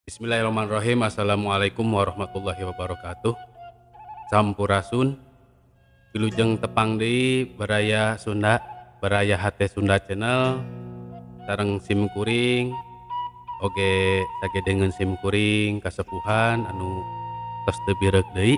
Bismillahirrahmanirrahim. Assalamualaikum warahmatullahi wabarakatuh. Sampurasun. Wilujeng tepang deui baraya Sunda, baraya hate Sunda channel sareng sim kuring oge sagedengeun sim kuring kasepuhan anu tos teu bireuk deui.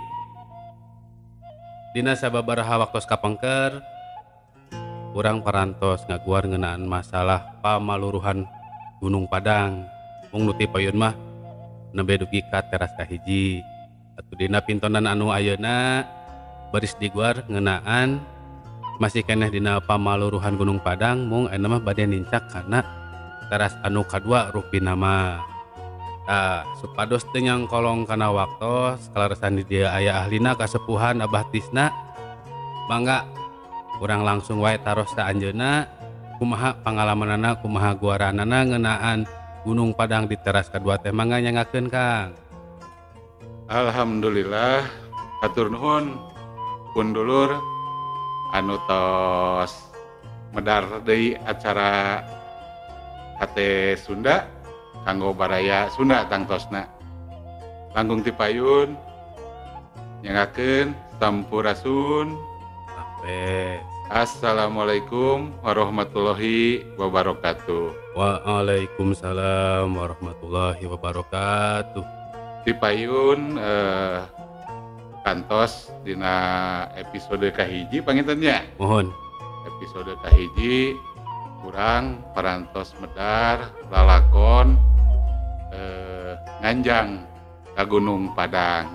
Dina sababaraha waktos kapengker urang parantos ngaguar ngeunaan masalah pamaluruhan Gunung Padang. Mung nu ti payun mah nembe dugi ka teras kahiji. Atuh dina pintonan anu ayeuna baris diguar ngeunaan masih keneh dina pamaluruhan Gunung Padang, mung ayeuna mah bade nincak kana teras anu kadua rupina mah. Supados teu nyangkolong kana waktos kalarasan di dieu aya ahlina kasepuhan Abah Tisna, mangga urang langsung wae taros ka anjeunna kumaha pangalamanana, kumaha guaranana ngeunaan Gunung Padang di teras kadua teh. Mangga nyangakeun Kang. Alhamdulillah, hatur nuhun pun dulur anu tos medar deui acara hate Sunda kanggo baraya Sunda tangtosna. Langkung ti payun nyangakeun sampurasun. Sampai. Assalamualaikum warahmatullahi wabarakatuh. Waalaikumsalam warahmatullahi wabarakatuh. Ti payun kantos dina episode kahiji pangintennya. Mohon. Episode kahiji kurang parantos medar lalakon nganjang ka Gunung Padang.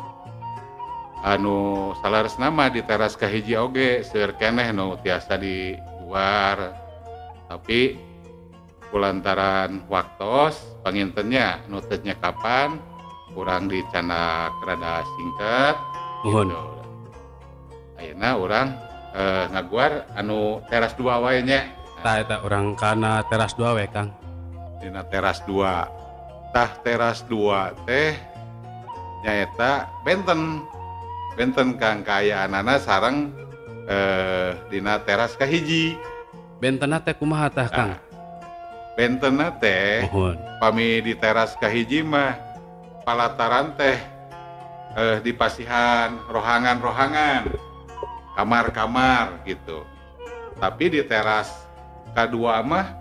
Anu salaresna mah di teras kahiji oge seueur keneh nu tiasa di luar. Tapi kulantaran waktos pangintennya nu teu nyekapan urang dicanak rada singket. Mohon. Gitu. Ayeuna urang ngaguar anu teras 2 wae nya. Tah eta urang kana teras 2 we Kang. Dina teras 2. Tah teras 2 teh nyaeta benten Kang kaayaanana sareng dina teras kahiji. Bentenna teh kumaha tah Kang? Bentenna teh Mohon. pami di teras kahiji mah palataran teh di pasihan rohangan-rohangan, kamar-kamar gitu. Tapi di teras kadua mah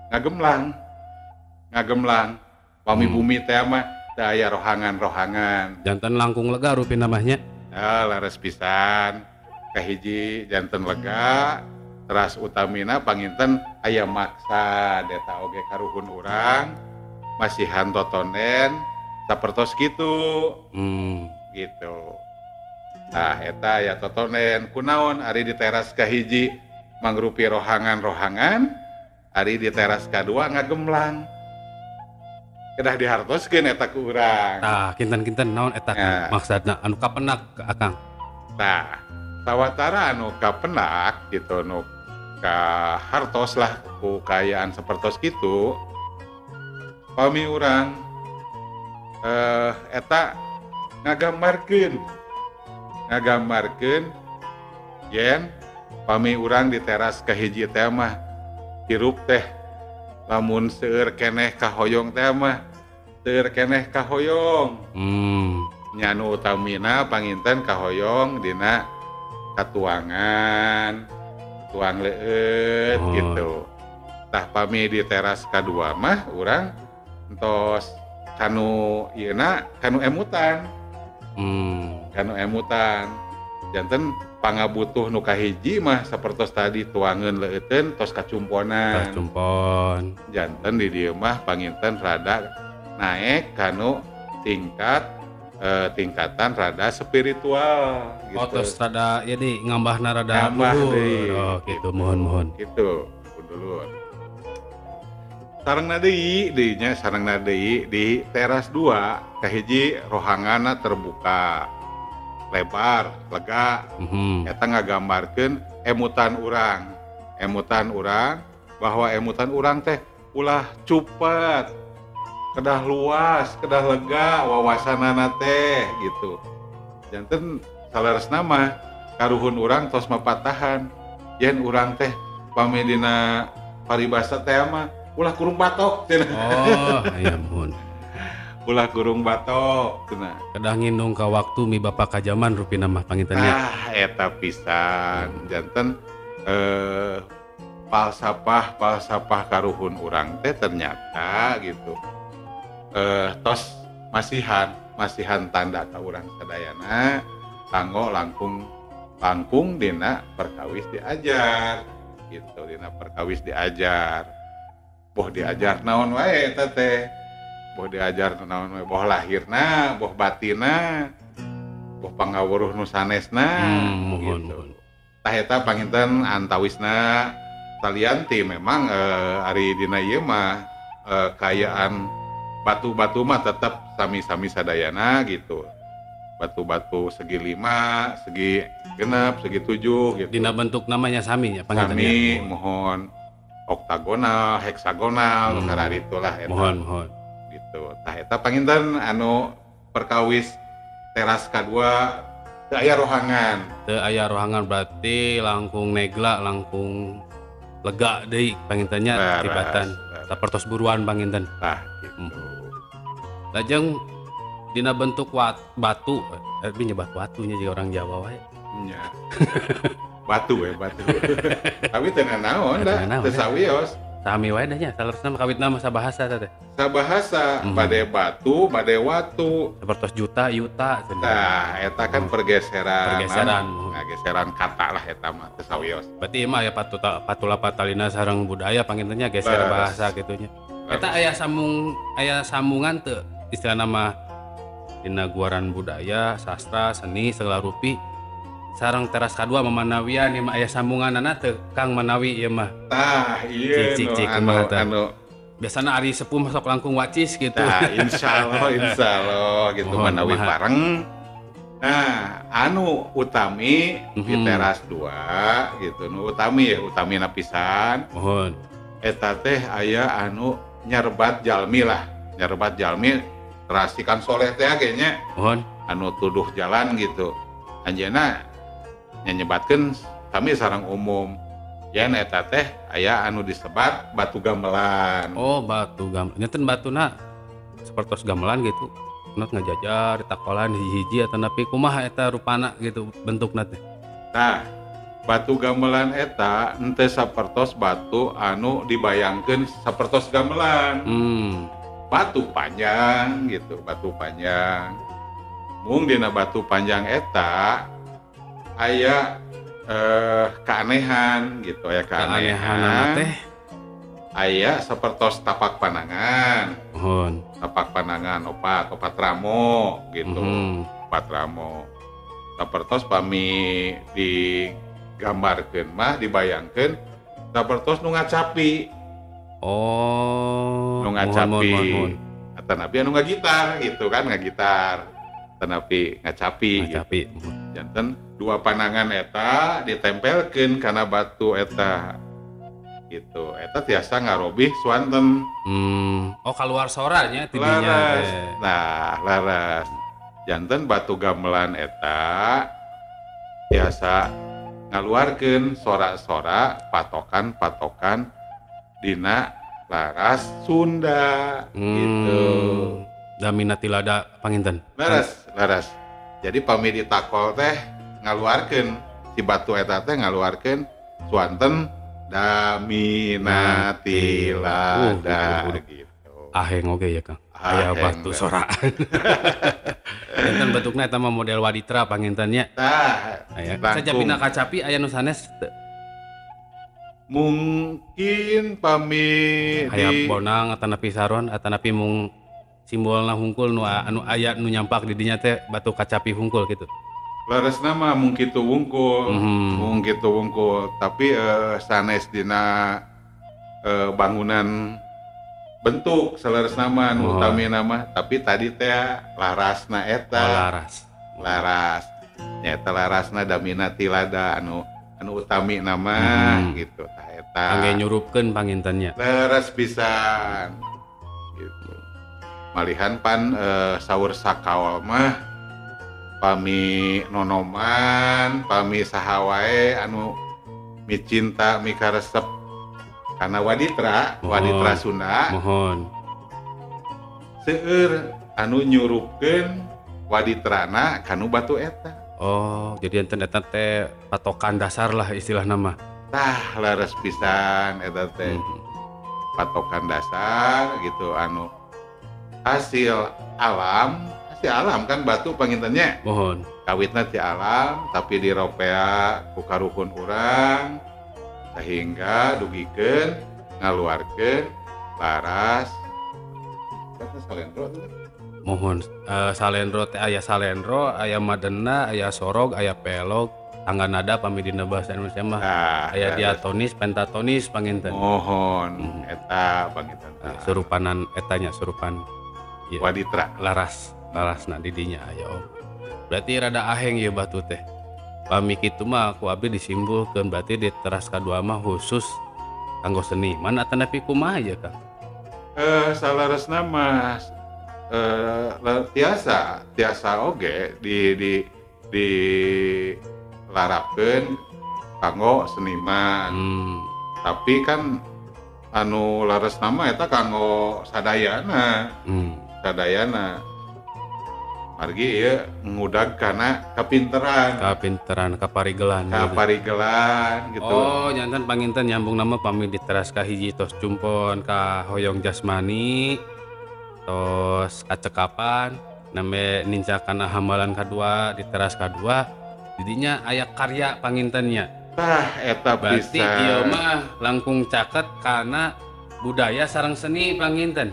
ngagemlang. Pami bumi teh mah teu aya rohangan-rohangan. Janten langkung lega rupi namanya. Laras pisan kahiji janten lega, teras utamina panginten aya maksa deta oge karuhun urang masihan totonen sapertos kitu. Gitu. Nah eta aya totonen kunaon ari di teras kahiji mangrupi rohangan-rohangan, ari di teras kadua ngagemlang. Kedah dihartoskeun eta ku urang. Tah kinten-kinten naon eta Kang maksudna anu kapenak Akang. Nah, sawatara anu kapenak gitu nu kahartos lah ku kaayaan sapertos kitu. Pami urang eta ngagambarkeun yen pami urang di teras kahiji teh mah hirup teh lamun seueur keneh kahoyong teh mah seueur keneh kahoyong. Nya nu utamina panginten kahoyong dina katuangan tuang leueut gitu. Tah pami di teras kadua mah urang entos kanu ieuna kanu emutan. Kanu emutan janten pangabutuh nu kahiji mah sapertos tadi tuangeun leueuteun tos kacumponan. Kacumpon. Janten di dieu mah panginten rada naek kanu tingkatan rada spiritual gitu. Terus rada ya di ngambahna rada Ngambah luhur. deui. Oh gitu mohon. Gitu dulur. Sarengna deui di teras 2 kahiji rohanganna terbuka lebar lega. Eta ngagambarkeun emutan urang bahwa emutan urang teh ulah cupet, kedah luas, kedah lega wawasanana teh gitu. Janten salaresna mah karuhun urang tos mapatahan yen urang teh pami dina paribasa teh mah ulah kurung batok. Oh, aya mohon. ulah gurung batok cenah. Kedah nginung ka waktu mi bapak kajaman rupina mah pangintennya. Eta pisan janten falsafah karuhun urang teh ternyata gitu tos masihan tanda ka urang sadayana kanggo langkung dina perkawis diajar gitu, dina perkawis diajar boh diajar naon wae eta teh, boh diajar naon wae, boh lahirna, boh batina, boh pangawuruh nu sanesna gitu. Tah eta panginten antawisna talian ti memang ari dina ieu mah kayaan batu-batu mah tetap sami-sami sadayana gitu. Batu-batu segi 5, segi 6, segi 7 gitu. Dina bentuk namanya sami ya pangintennya. Sami mohon oktagonal, heksagonal, karari itulah eta. Mohon. Gitu. Tah eta panginten anu perkawis teras kadua teu aya rohangan. Teu aya rohangan berarti langkung negla, langkung lega deui pangintennya tibatan. Sapertos buruan panginten. Tah gitu. Lajeng dina bentuk batu, nyebat batunya juga orang Jawa wae. Nya. Batu. Tapi teu naon da, teu sawios. Sami wae dah nya, salerosna kawitna mah sabahasa teh. Sabahasa, bade batu, bade watu. Sapertos juta, yuta cenah. Nah, eta kan pergeseran. Geseran kata lah eta mah teu sawios. Berarti mah ya patula patalina sareng budaya pangintennya geser bahasa gitunya. Eta aya sambungan teu istilahna mah dina guaran budaya, sastra, seni, segala rupi sareng teras kadua memanawian ieu mah aya sambunganana teu Kang Manawi ieu mah. Tah ieu anu biasana ari sepuh masuk langkung wacis gitu. Nah, insyaallah gitu manawi bareng. Nah, anu utami di teras 2 gitu. Nu utami napisan. Mohon. Eta teh aya anu nyerbat jalmi terasikan soleh teh kayaknya. Mohon. Anu tuduh jalan gitu. Anjeunna nyebatkeun kami sareng umum. Yen eta teh aya anu disebat batu gamelan. Oh, batu gamelan. Nyaten batuna sapertos gamelan gitu. Not ngajajar ditakolan hiji-hiji atau napi kumaha eta rupana gitu bentukna teh. Nah, batu gamelan eta henteu sapertos batu anu dibayangkeun sapertos gamelan. Batu panjang gitu, batu panjang. Mung dina batu panjang eta aya keanehan gitu, aya keanehan teh. Aya sapertos tapak panangan. Tapak panangan opat ramo gitu. Opat ramo. Sapertos pami digambarkeun mah dibayangkeun sapertos nu ngacapi. Oh, nu ngacapi. Atanapi anu ngagitar gitu kan, ngagitar. Atanapi ngacapi. Gitu. Janten dua panangan eta ditempelkeun kana batu eta. Gitu. Eta tiasa ngarobih swanten. Oh, keluar soranya tidinya. Nah, laras. Janten batu gamelan eta tiasa ngaluarkeun sora-sora patokan dina laras Sunda gitu. Damina tilada panginten. Laras. Jadi pami ditakol teh ngaluarkeun si batu eta teh ngaluarkeun swanten damina tilada gitu. Aheng oge ya Kang. Aya batu soraan. Enten bentukna eta mah model waditra pangintennya. Tah. Sajapina kacapi aya nu sanes teu? Mungkin pami aya bonang atanapi saron atanapi mung simbolna hungkul nu anu aya nu nyampak di dinya teh batu kacapi hungkul gitu. Laresna mah mung kitu wungkul. Tapi sanes dina bangunan bentuk saleresna mah nu utami nama, tapi tadi teh larasna eta. Laras. Nyaeta larasna damina tilada anu utami nama gitu. Tah eta. Angge nyurupkeun pangintennya. Laras pisan. Gitu. Malihan pan saur sakawal mah pami nonoman, pami saha wae anu micinta mikaresep kana waditra Sunda. Mohon. Seueur anu nyurupkeun waditrana kanu batu eta. Oh, jadi enten eta teh patokan dasar lah istilah nama. Tah laras pisan eta teh. Patokan dasar gitu anu hasil alam kan batu pangintennya. Mohon. Kawitna ti alam tapi diropea ku karuhun urang sehingga dugikeun ngaluarkeun laras kata salendro tuh. Mohon salendro teh aya salendro, aya madena, aya sorog, aya pelog, tangga nada pami dina bahasa Indonesia mah. Aya diatonis, pentatonis panginten. Mohon eta panginten. Serupanan etanya serupan ieu waditra larasna di dinya aya. Berarti rada aheng ieu batu teh. Pami kitu mah ku abdi disimpulkeun berarti di teras kadua mah khusus kanggo seniman atawa nepi kumaha ya Kang? Salaresna mah tiasa oge di larapkeun kanggo seniman. Tapi kan anu lares nama eta kanggo sadayana. Sadayana. Margi ieu ngudag kana kapinteran, kaparigelan gitu. Oh, jantan panginten nyambung nama pami di teras ka hiji tos cumpon ka hoyong jasmani. Tos kacekapan nambe nincakan hamalan kedua di teras kedua didinya aya karya pangintennya. Eta berarti ieu mah langkung caket karena budaya sareng seni panginten.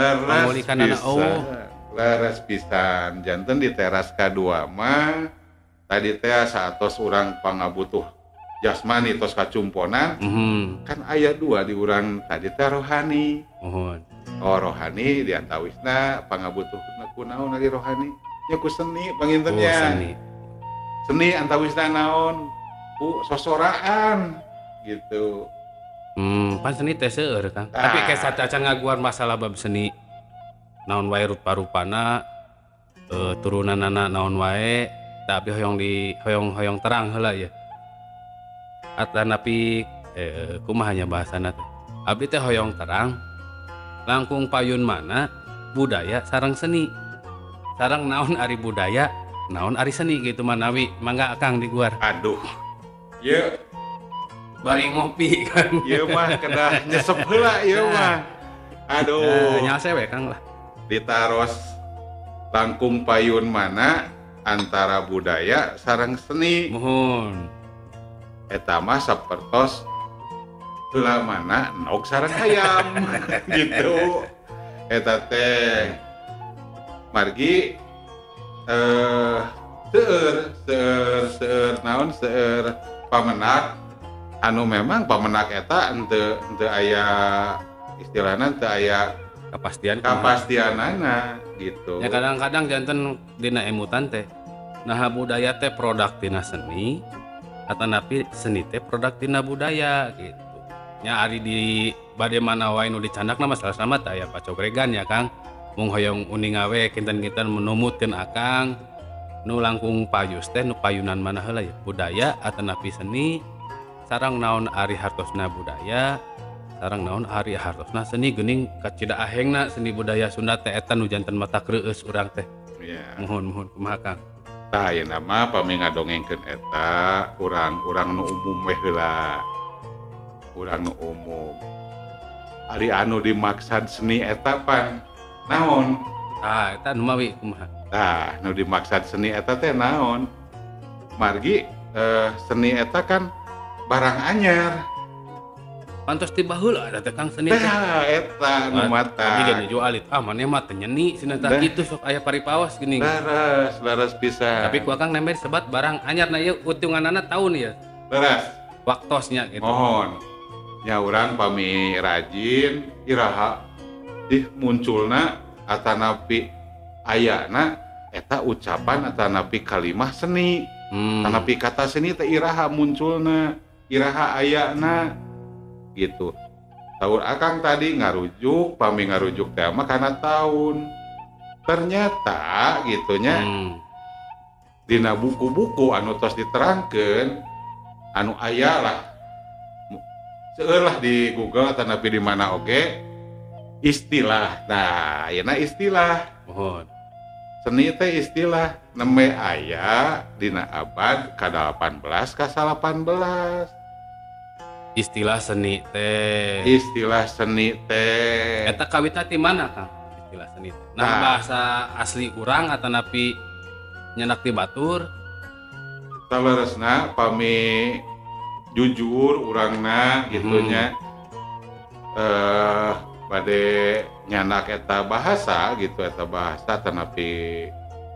Laras pisan janten di teras kedua mah tadi teh saatos urang pangabutuh jasmani tos kacumponan kan aya dua di urang tadi teh rohani. Rohani diantawisna pangabutuhna kunaon ari rohani nya ku seni pangintennya. Seni antawisna naon ku sosoraan gitu. Pan seni teh seueur Kang. Tapi ke sacacan ngaguar masalah bab seni naon wae rupa-rupana turunanana naon wae tapi hoyong terang heula ya. Atanapi kumaha nya bahasana teh. Abdi teh hoyong terang langkung payun mana budaya sareng seni. Sareng naon ari budaya, naon ari seni gitu manawi. Mangga Kang diguar. Aduh. Ieu bari ngopi kan. Ieu mah kedah nyesep heula ieu mah. Aduh. Nyase we Kang lah. Ditaros langkung payun mana antara budaya sareng seni. Mohon. Eta mah sapertos heula mana nog sareng hayam gitu. Eta teh margi seueur naon seueur pamenak anu memang pamenak eta henteu aya istilahna teu aya kepastianana gitu. Ya kadang-kadang janten dina emutan teh nah budaya teh produk tina seni atanapi seni teh produk tina budaya gitu. Nya ari di bade mana wae nu dicandakna masalah sama teh aya pacogregan ya Kang. Mung hoyong uning awe kinten-kinten menumutkeun akang nu langkung payus teh nu payunan mana heula ya budaya atanapi seni sareng naon ari hartosna budaya sareng naon ari hartosna seni geuning kacida ahengna seni budaya Sunda teh eta nu janten mata kreueus urang teh. Iya. Mohon kumaha Kang. Tah ayeuna mah pami ngadongengkeun eta urang nu umum we heula. Urang nu umum. Ari anu dimaksad seni eta pan naon? Eta nu mawi kumaha? Tah nu dimaksad seni eta teh naon? Margi seni eta kan barang anyar. Pantos tiba heula ada teh Kang seni teh. Tah eta nu mata. Abi geus jualit maneh mah teh nyeni cenah tah kitu sok aya paripawas geuning. Laras pisan. Tapi ku Kang nembe sebat barang anyar na ieu utunganana taun ya. Laras. Waktosnya gitu. Mohon. Nya urang pami rajin iraha munculna atanapi ayana eta ucapan atanapi kalimah seni. Atanapi kata seni teh iraha munculna, iraha ayana gitu. Tahun akang tadi ngarujuk, pami ngarujuk teh mah kana tahun. Ternyata gitunya dina buku-buku anu tos diterangkeun anu aya lah seueur lah di Google atau napi di mana oge istilah. Nah, ayeuna istilah. Mohon. seni teh istilah nembe aya dina abad ka-18 ka 18. Istilah seni teh. Istilah seni teh. Eta kawitna ti mana Kang? Istilah seni teh. Nah, bahasa asli urang atau napi nyenak ti batur? Saleresna pami jujur urangna gitunya. Bade nyanak eta bahasa gitu, eta bahasa tanapi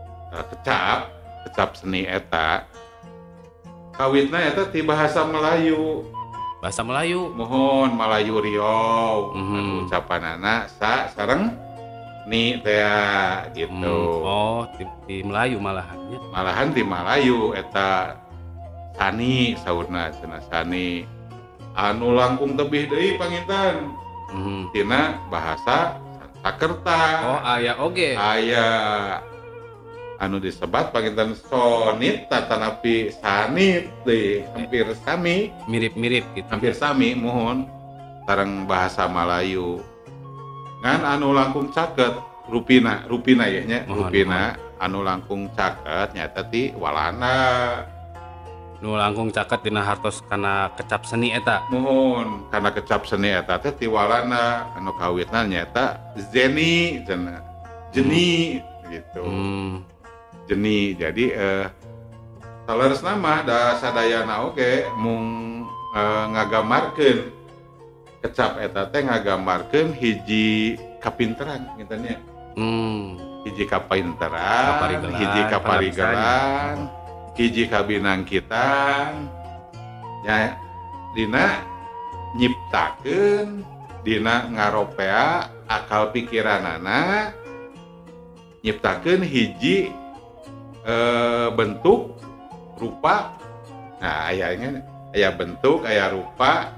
kecap seni eta kawitna eta ti bahasa Melayu. Bahasa Melayu. Mohon Melayu Riau. Ucapanana sareng ni teh gitu. Oh, di Melayu malahannya. Malahan di Melayu eta sani saurna cenah sani anu langkung tebih deui panginten. Tina bahasa Sakerta. Oh, aya oge. Aya anu disebat panginten sonit tatanapi sanit deh, hampir sami. Mirip-mirip gitu. Hampir sami mohon sareng bahasa Melayu. Ngan anu langkung caket rupina ya nya, rupina anu langkung caket nyata ti Walanda. Nu langkung caket dina hartos kana kecap seni eta. Mohon karena kecap seni eta teh ti Walanda anu kawitna nyata Zeni cenah. Jeni gitu. Jeni jadi saleresna mah da sadayana oge mung ngagamarkeun kecap eta teh ngagamarkeun hiji kapinteran ngitanya. Hiji kapinteran, hiji kaparigelan, hiji kabinangkitan, nya dina nyiptakeun, dina ngaropea akal pikiranana, nyiptakeun hiji bentuk, rupa. Nah, aya bentuk, aya rupa,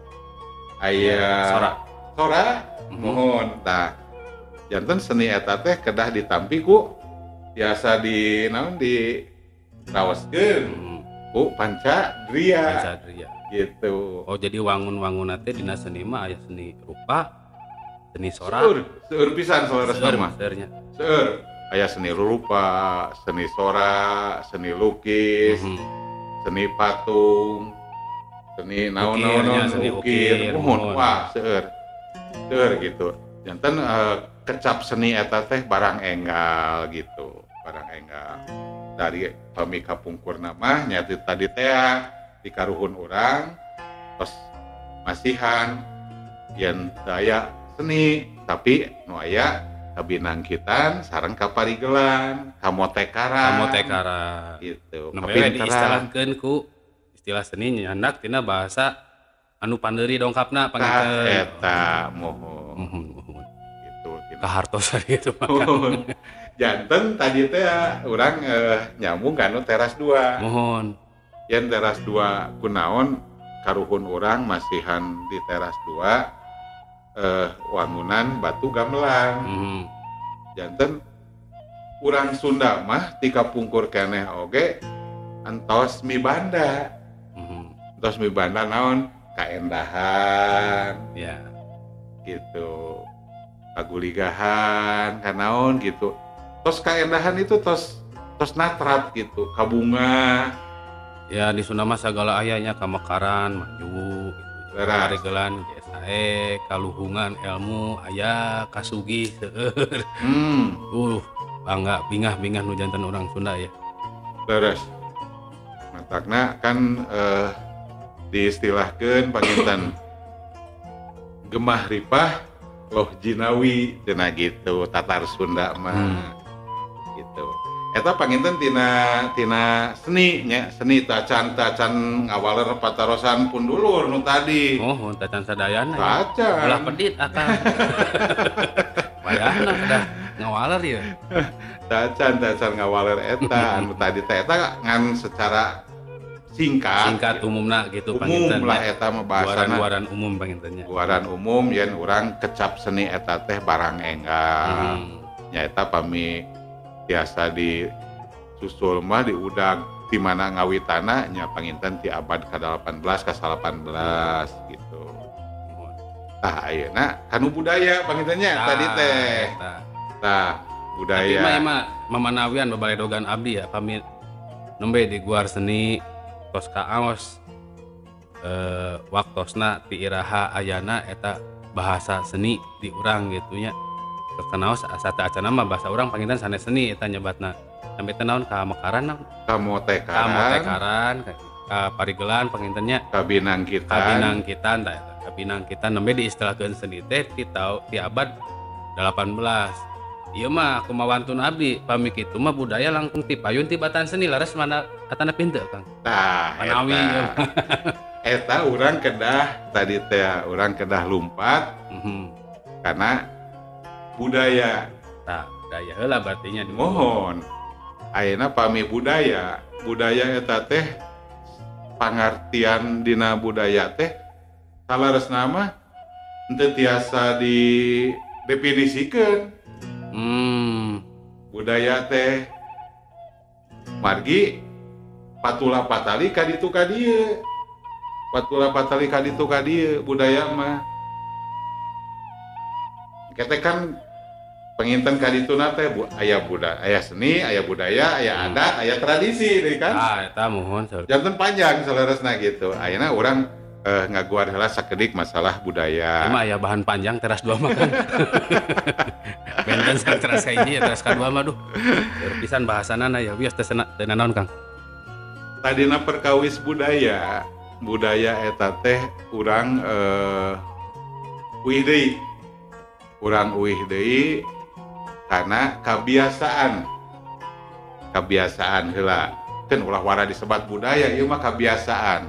aya sora. Mohon tah. Janten seni eta teh kedah ditampi ku biasa di naon di raoskeun ku pancadria gitu. Oh, jadi wangun-wangunna teh dina seni mah aya seni rupa, seni sora. Seueur pisan saleresna mah. Seueur. Aya seni rupa, seni sora, seni lukis, seni patung, seni naon-naon, seni ukir. Mohon wah seueur. Seueur gitu. Janten kecap seni eta teh barang enggal gitu, barang enggal. Dari pami kapungkurna mah nyati tadi teh di karuhun urang terus masihan yen daya seni tapi nu aya kabinangkitan sareng kaparigelan, kamotekaran gitu. Namanya diistilahkeun ku istilah seni nyandak tina bahasa anu pandeuri dongkapna panginten. Eta mohon. Kahartosan gitu mah. Janten tadi teh urang nyambung kanu teras 2. Mohon. Yen teras 2 kunaon karuhun urang masihan di teras 2 wangunan batu gamelan. Janten urang Sunda mah ti kapungkur keneh oge antos mibanda. Antos mibanda naon kaendahan. Ya. Gitu. Kaguligahan, kanaon gitu. Tos kaendahan itu tos natrap gitu, kabunga. Ya di Sunda mah sagala ayahnya kamekaran, maju gitu. Karigelan, sae, kaluhungan, ilmu, aya, kasugih, seueur. Bangga bingah nu janten orang Sunda ya. Leres. Matakna kan diistilahkeun panginten gemah ripah loh jinawi cenah gitu Tatar Sunda mah gitu. Eta panginten tina seni nya, seni tacan ngawaler patarosan pundulur nu tadi. Oh, tacan sadayana. Tacan. Ulah pedit akang. Wayahna kedah ngawaler ya. Tacan ngawaler eta anu tadi teh eta ngan secara singkat umumna gitu panginten. Umum lah eta mah bahasana. Guaran umum pangintennya. Guaran umum yen urang kecap seni eta teh barang enggal. Nya eta pami biasa di susul mah diudag di mana ngawitana nya panginten ti abad ka-18 ka 18 gitu. Tah ayeuna kanu budaya pangintennya tadi teh. Tah budaya. Tapi mah memanawian babaledogan abdi ya pami nembe di guar seni tos kaos waktosna ti iraha ayana eta bahasa seni di urang gitu nya. Tos kanaos asata acana mah bahasa urang panginten sanes seni eta nyebatna. Sampai tenaun ka Mekaran naon? Kamotekaran, ka Parigelan pangintennya. Kabinangkitan. Kabinangkitan tah eta. Kabinangkitan nembe diistilahkeun seni teh ti abad 18. Iya mah kumawantun abdi pami kitu mah budaya langkung ti payun ti batan seni laras mana katana pinte Kang. Tah Manawi eta urang kedah tadi teh urang kedah lumpat karena budaya. Tah budaya heula berarti nya mohon ayeuna pami budaya eta teh pangartian dina budaya teh salaresna mah henteu tiasa didefinisikeun. Budaya teh margi patula patali kaditu ka dieu. Patula patali kaditu ka dieu budaya mah. Kete kan penginten kadituna teh aya budaya, aya seni, aya budaya, aya adat, aya tradisi deui kan. Eta mohon. Janten panjang salaresna gitu. Ayeuna urang ngaguar heula sakedik masalah budaya. Emang aya bahan panjang teras 2 mah kan. Benten sang teras hiji teras kadua mah duh. Pisan bahasanana ya wios teh naon Kang. Tadina perkawis budaya eta teh urang uih deui. Urang uih deui karena kebiasaan heula. Kan ulah wara disebat budaya ieu mah kebiasaan.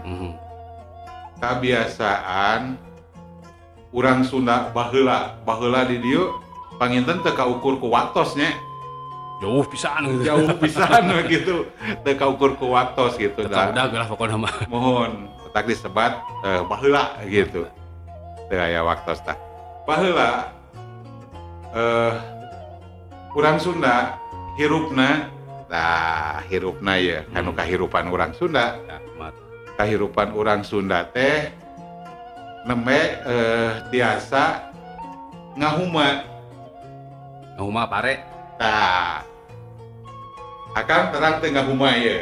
Kebiasaan urang Sunda baheula di dieu panginten teu kaukur ku waktos nya. Jauh pisan gitu. Teu kaukur ku waktos gitu da. Udah gelah pokona mah. Mohon tak disebat baheula gitu. Teu aya waktos tah. Baheula urang Sunda hirupna ya kanu kahirupan urang Sunda. Kahirupan urang Sunda teh nembe tiasa ngahuma pare. Tah akan terang teh ngahuma ye.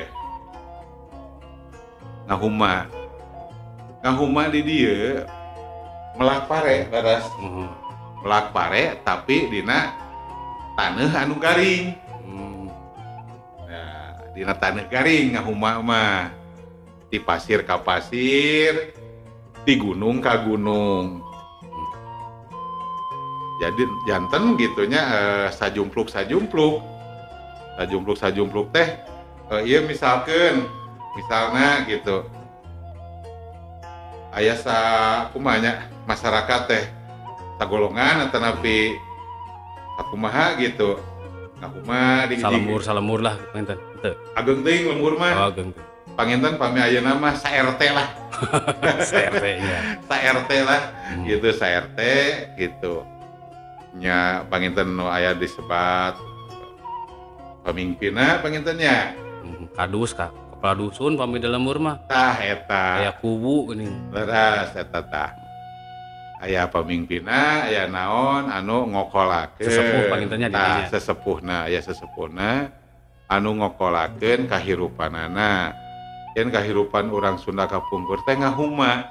Ngahuma di dieu melak pare baras. Melak pare tapi dina taneuh anu garing. Nah, dina taneuh garing ngahuma mah. Di pasir ka pasir, di gunung ka gunung. Jadi janten gitunya sajumpluk teh iya misalnya gitu aya kumaha masyarakat teh sagolongan atau napi sakumaha gitu ngahuma di salemur lah panginten teu ageng teuing lemur mah ageng panginten pami ayeuna mah sa-RT lah sa-RT nya sa-RT lah gitu sa-RT gitu nya panginten nu aya disebat pamimpinna pangintennya kadus kepala dusun pami di lemur mah tah eta aya kubu geuning leras eta tah aya pamimpinna aya naon anu ngokolakeun sesepuh pangintennya di dinya sesepuhna aya sesepuhna anu ngokolakeun kahirupanana yen kahirupan urang Sunda kapungkur teh ngahuma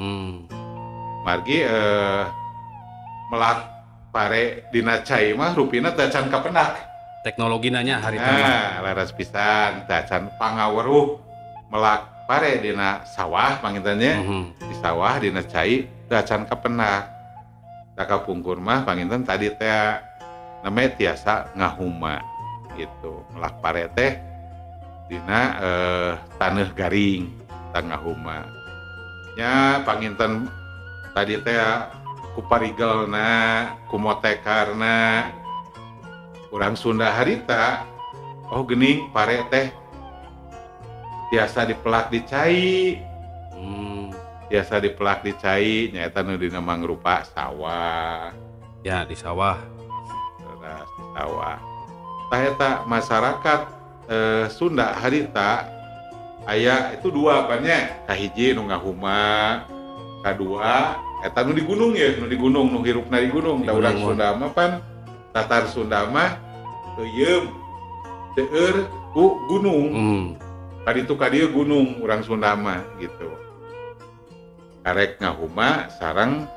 margi melak pare dina cai mah rupina teh can kapendak teknologina nya harita mah laras pisan teh can pangaweruh melak pare dina sawah pangintennya di sawah dina cai teh can kapendak da kapungkur mah panginten tadi teh name tiasa ngahuma gitu melak pare teh dina taneuh garing tangahuma nya panginten tadi teh ku parigelna ku motekarna urang Sunda harita oh geuning pare teh biasa dipelak di cai biasa dipelak di cai nyaeta nu dina mangrupa sawah ya di sawah terus di sawah tah eta masyarakat Sunda harita aya itu dua apanya kahiji nu ngahuma kadua eta nu di gunung ya nu di gunung nu hirupna di gunung da urang Sunda mah pan tatar Sunda mah teuyeum seueur ku gunung. Kaditu kadieu gunung urang Sunda mah gitu. Karek ngahuma sareng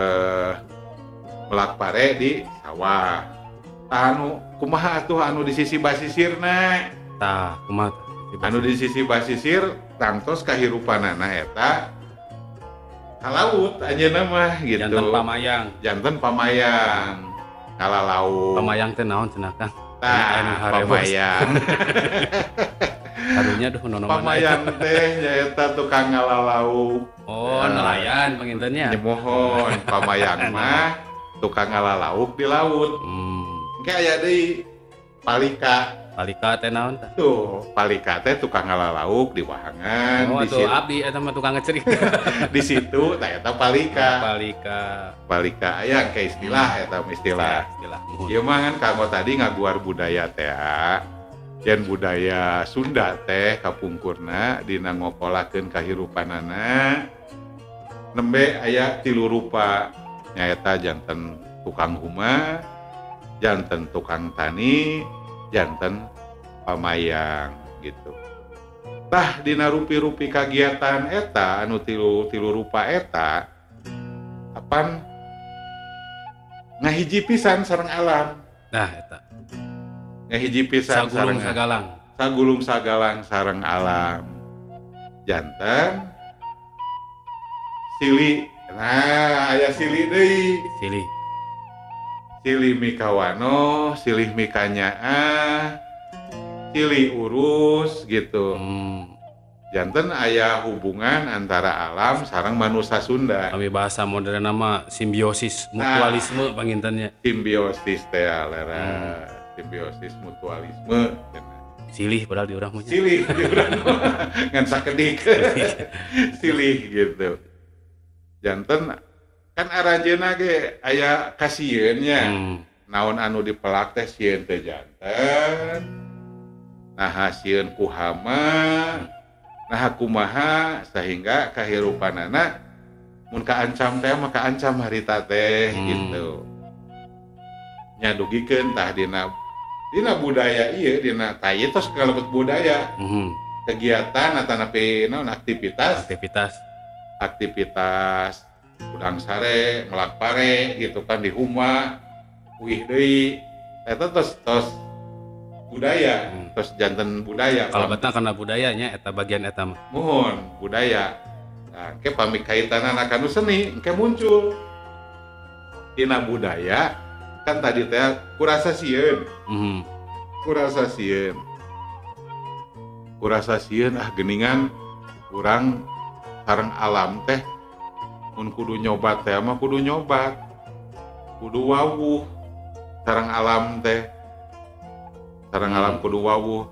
melak pare di sawah. Anu kumaha atuh anu di sisi basisirna? Tah, kumaha? Anu di sisi basisir tangtos kahirupanana eta ka laut anjeunna mah gitu. Janten pamayang. Kalalaut. Pamayang teh naon cenah Kang? Tah, pamayang. Harunya duh nono mana pamayang teh nyaeta tukang ngalalauk. Oh, nelayan pangintennya. Nyemohon pamayang mah tukang ngalalauk di laut. Engke aya deui palika. Palika teh naon tah? Tuh, palika teh tukang ngalalauk di wahangan. Oh, atuh abdi eta mah tukang ngecerik. Di situ tah eta palika. Palika aya engke istilah eta istilah. Ieu mah kan kanggo tadi ngaguar budaya teh. Yen budaya Sunda teh kapungkurna dina ngokolakeun kahirupanana nembe aya 3 rupa nyaeta janten tukang huma, janten tukang tani, janten pamayang gitu. Tah dina rupi-rupi kagiatan eta anu tilu rupa eta apan ngahiji pisan sareng alam. Nah eta ngahiji pisan sagulung sagalang sareng alam. Janten silih, nah aya silih deui. Silih mikawano, silih mikanyaa, silih urus gitu. Janten aya hubungan antara alam sareng manusia Sunda. Kami bahasa modern nama simbiosis mutualisme pangintennya. Simbiosis teh alera. Simbiosis mutualisme. Silih padahal di urang mah. Silih di urang ngan sakedik. Silih gitu. Janten kan aranjeuna ge aya kasieun nya. Naon anu dipelak teh sieun teh janten. Nah sieun ku hama. Nah kumaha sehingga kahirupanana mun kaancam teh mah kaancam harita teh gitu. Nya dugikeun tah dina budaya ieu dina tah tos kalebet budaya. Kegiatan atanapi naon aktivitas udang sare, melak pare gitu kan di huma. Uih deui eta tos budaya, tos janten budaya. Kalebetna kana budayanya eta bagian eta mah. Muhun budaya. Nah, engke pamikaitanana kanu seni engke muncul. Dina budaya kan tadi teh kurasa sieun. Kurasa sieun geningan urang sareng alam teh mun kudu nyobat teh mah kudu nyobat. Kudu wawuh sareng alam teh. Sareng alam kudu wawuh.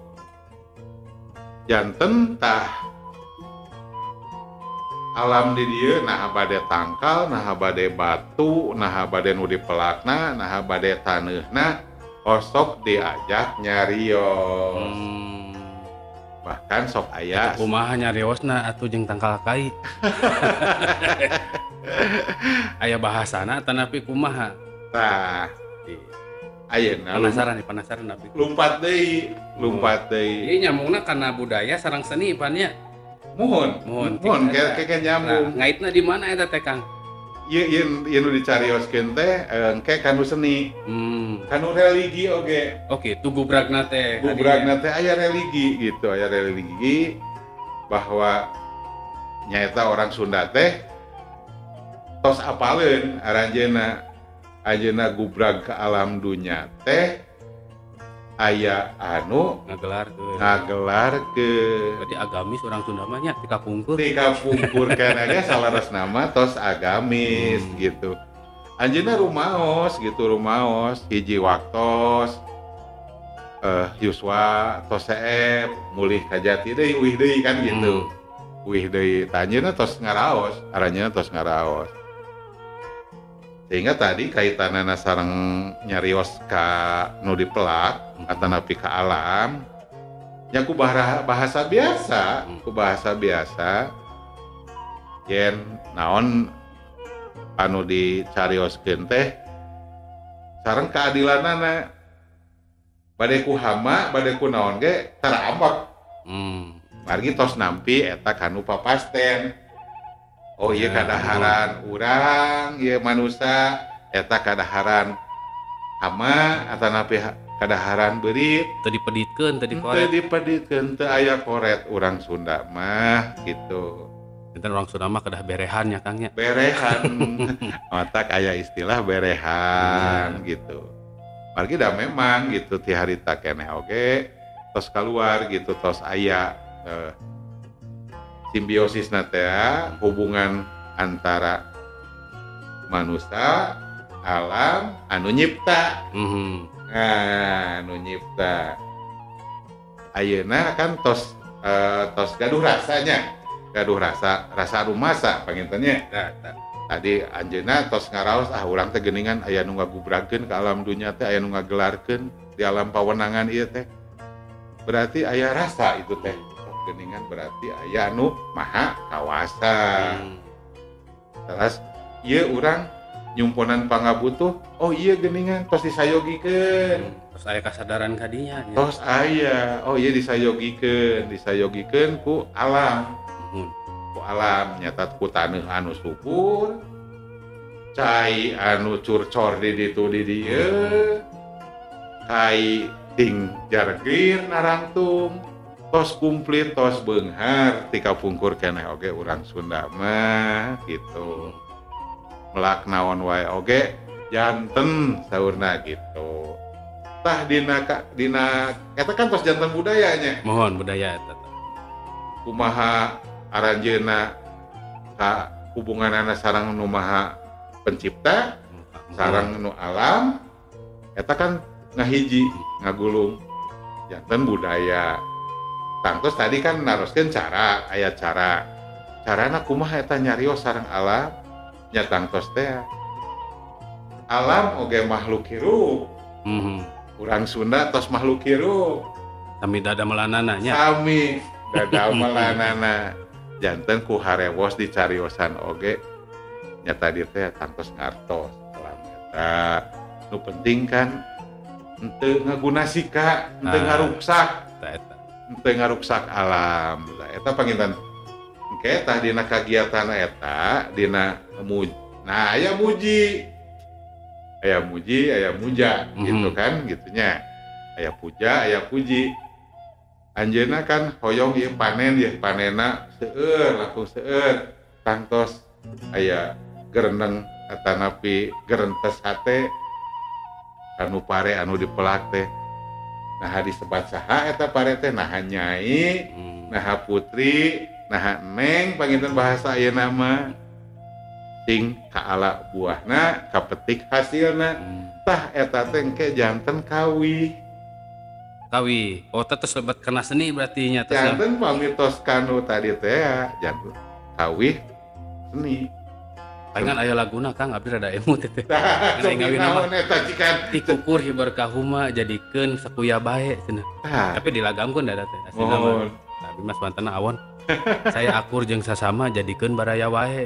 Janten tah alam di dieu nah bade tangkal, nah bade batu, nah bade nu dipelakna, nah bade taneuna osok diajak nyarios. Bahkan sok aya kumaha nyariosna atuh jeung tangkal kai. Aya bahasana tanapi kumaha? Tah ayeuna penasaran tapi lumpat deui. Ieu nyambungna kana budaya sareng seni pannya. Mohon kayak nyambung. Ngaitna di mana eta teh Kang? Ieu nu dicarioskeun teh engke kanu seni. Kanu religi oge. Oke, tu gubragna teh. Gubragna teh aya religi gitu, aya religi bahwa nyaeta orang Sunda teh tos apaleun aranjeuna gubrag ke alam dunya teh aya anu ngagelarkeun. Berarti agamis orang Sunda mah nya tika pungkur. Tika pungkur kana ge salaras nama tos agamis gitu. Anjeunna rumaos hiji waktos yuswa tos seep mulih ka jati deui uih deui kan gitu. Uih deui tanjeunna tos ngaraos, aranjeunna tos ngaraos. Sehingga tadi kaitanana sareng nyarios ka nu dipelak atanapi ka alam nya ku bahasa biasa yen naon anu dicarioskeun teh sareng keadilanana bade ku hama bade ku naon ge tara ambak margi tos nampi eta kanu papasten. Oh iya kadaharan urang ieu manusia eta kadaharan hama atanapi kadaharan beurit teu dipeditkeun teu teu dikorek. dipeditkeun teu aya koret urang Sunda mah gitu. Enten orang Sunda mah kedah berehan ya Kang nya. Berehan otak aya istilah berehan gitu. Margi da memang gitu ti harita keneh oge tos keluar gitu tos aya simbiosis teh hubungan antara manusia alam anu nyipta. Nah, anu nyipta ayeuna kan tos gaduh rasanya gaduh rasa rumasa pangintennya. Tadi anjeunna tos ngaraos urang teh geuningan aya nu ngagubrakeun ka alam dunya teh aya nu ngagelarkeun di alam pawenangan ieu teh berarti aya rasa itu teh geuningan berarti aya anu maha kawasa. Terus ieu urang nyumponan pangabutuh oh iya geuningan tos disayogikeun Terus aya kasadaran kadinya nya. tos aya oh iya disayogikeun ku alam ku alam nyata ku taneuh anu subur cai anu curcor di ditu di dieu kai ting jargir narangtung tos kumplit tos beunghar ti kapungkur keneh oge urang Sunda mah gitu. Melak naon wae oge janten saurna gitu. Tah dina eta kan tos janten budayanya. Mohon budaya eta. Kumaha aranjeuna ka hubunganana sareng nu maha pencipta, sareng nu alam eta kan ngahiji ngagulung janten budaya. Tangtos tadi kan naroskeun cara aya carana kumaha eta nyarios sareng alam nya tangtos teh alam oge makhluk hirup. Urang Sunda tos makhluk hirup. Sami dadamelanana nya. Sami dadamelanana. Janten ku harewos dicariosan oge nya tadi teh tangtos ngartos alam eta. Nu penting kan henteu ngagunasika, henteu ngaruksak. Henteu ngaruksak alam. Eta panginten engke tah dina kagiatan eta dina nah aya muji aya muja gitu kan gitunya aya puja aya puji anjeunna kan hoyong ieu panen ya panena seueur langkung seueur tangtos aya gerendeng atanapi gerentes hate anu pare anu dipelak teh nah disebat saha eta pare teh nah nyai nah putri nah neng panginten bahasa ayeuna mah ting kaala buahna kapetik hasilna tah eta teh engke janten kawi oh teh tos lebat kana seni berarti nya tos janten pamitos kanu tadi teh janten kawi seni palingan aya laguna Kang abdi rada emut teh tah ngawin naon eta cikan tikukur hibar kahuma jadikeun sakuya bae cenah tapi dilagamkeun da teh asina mah tapi mas wantana awon saya akur jeung sasama jadikeun baraya wae.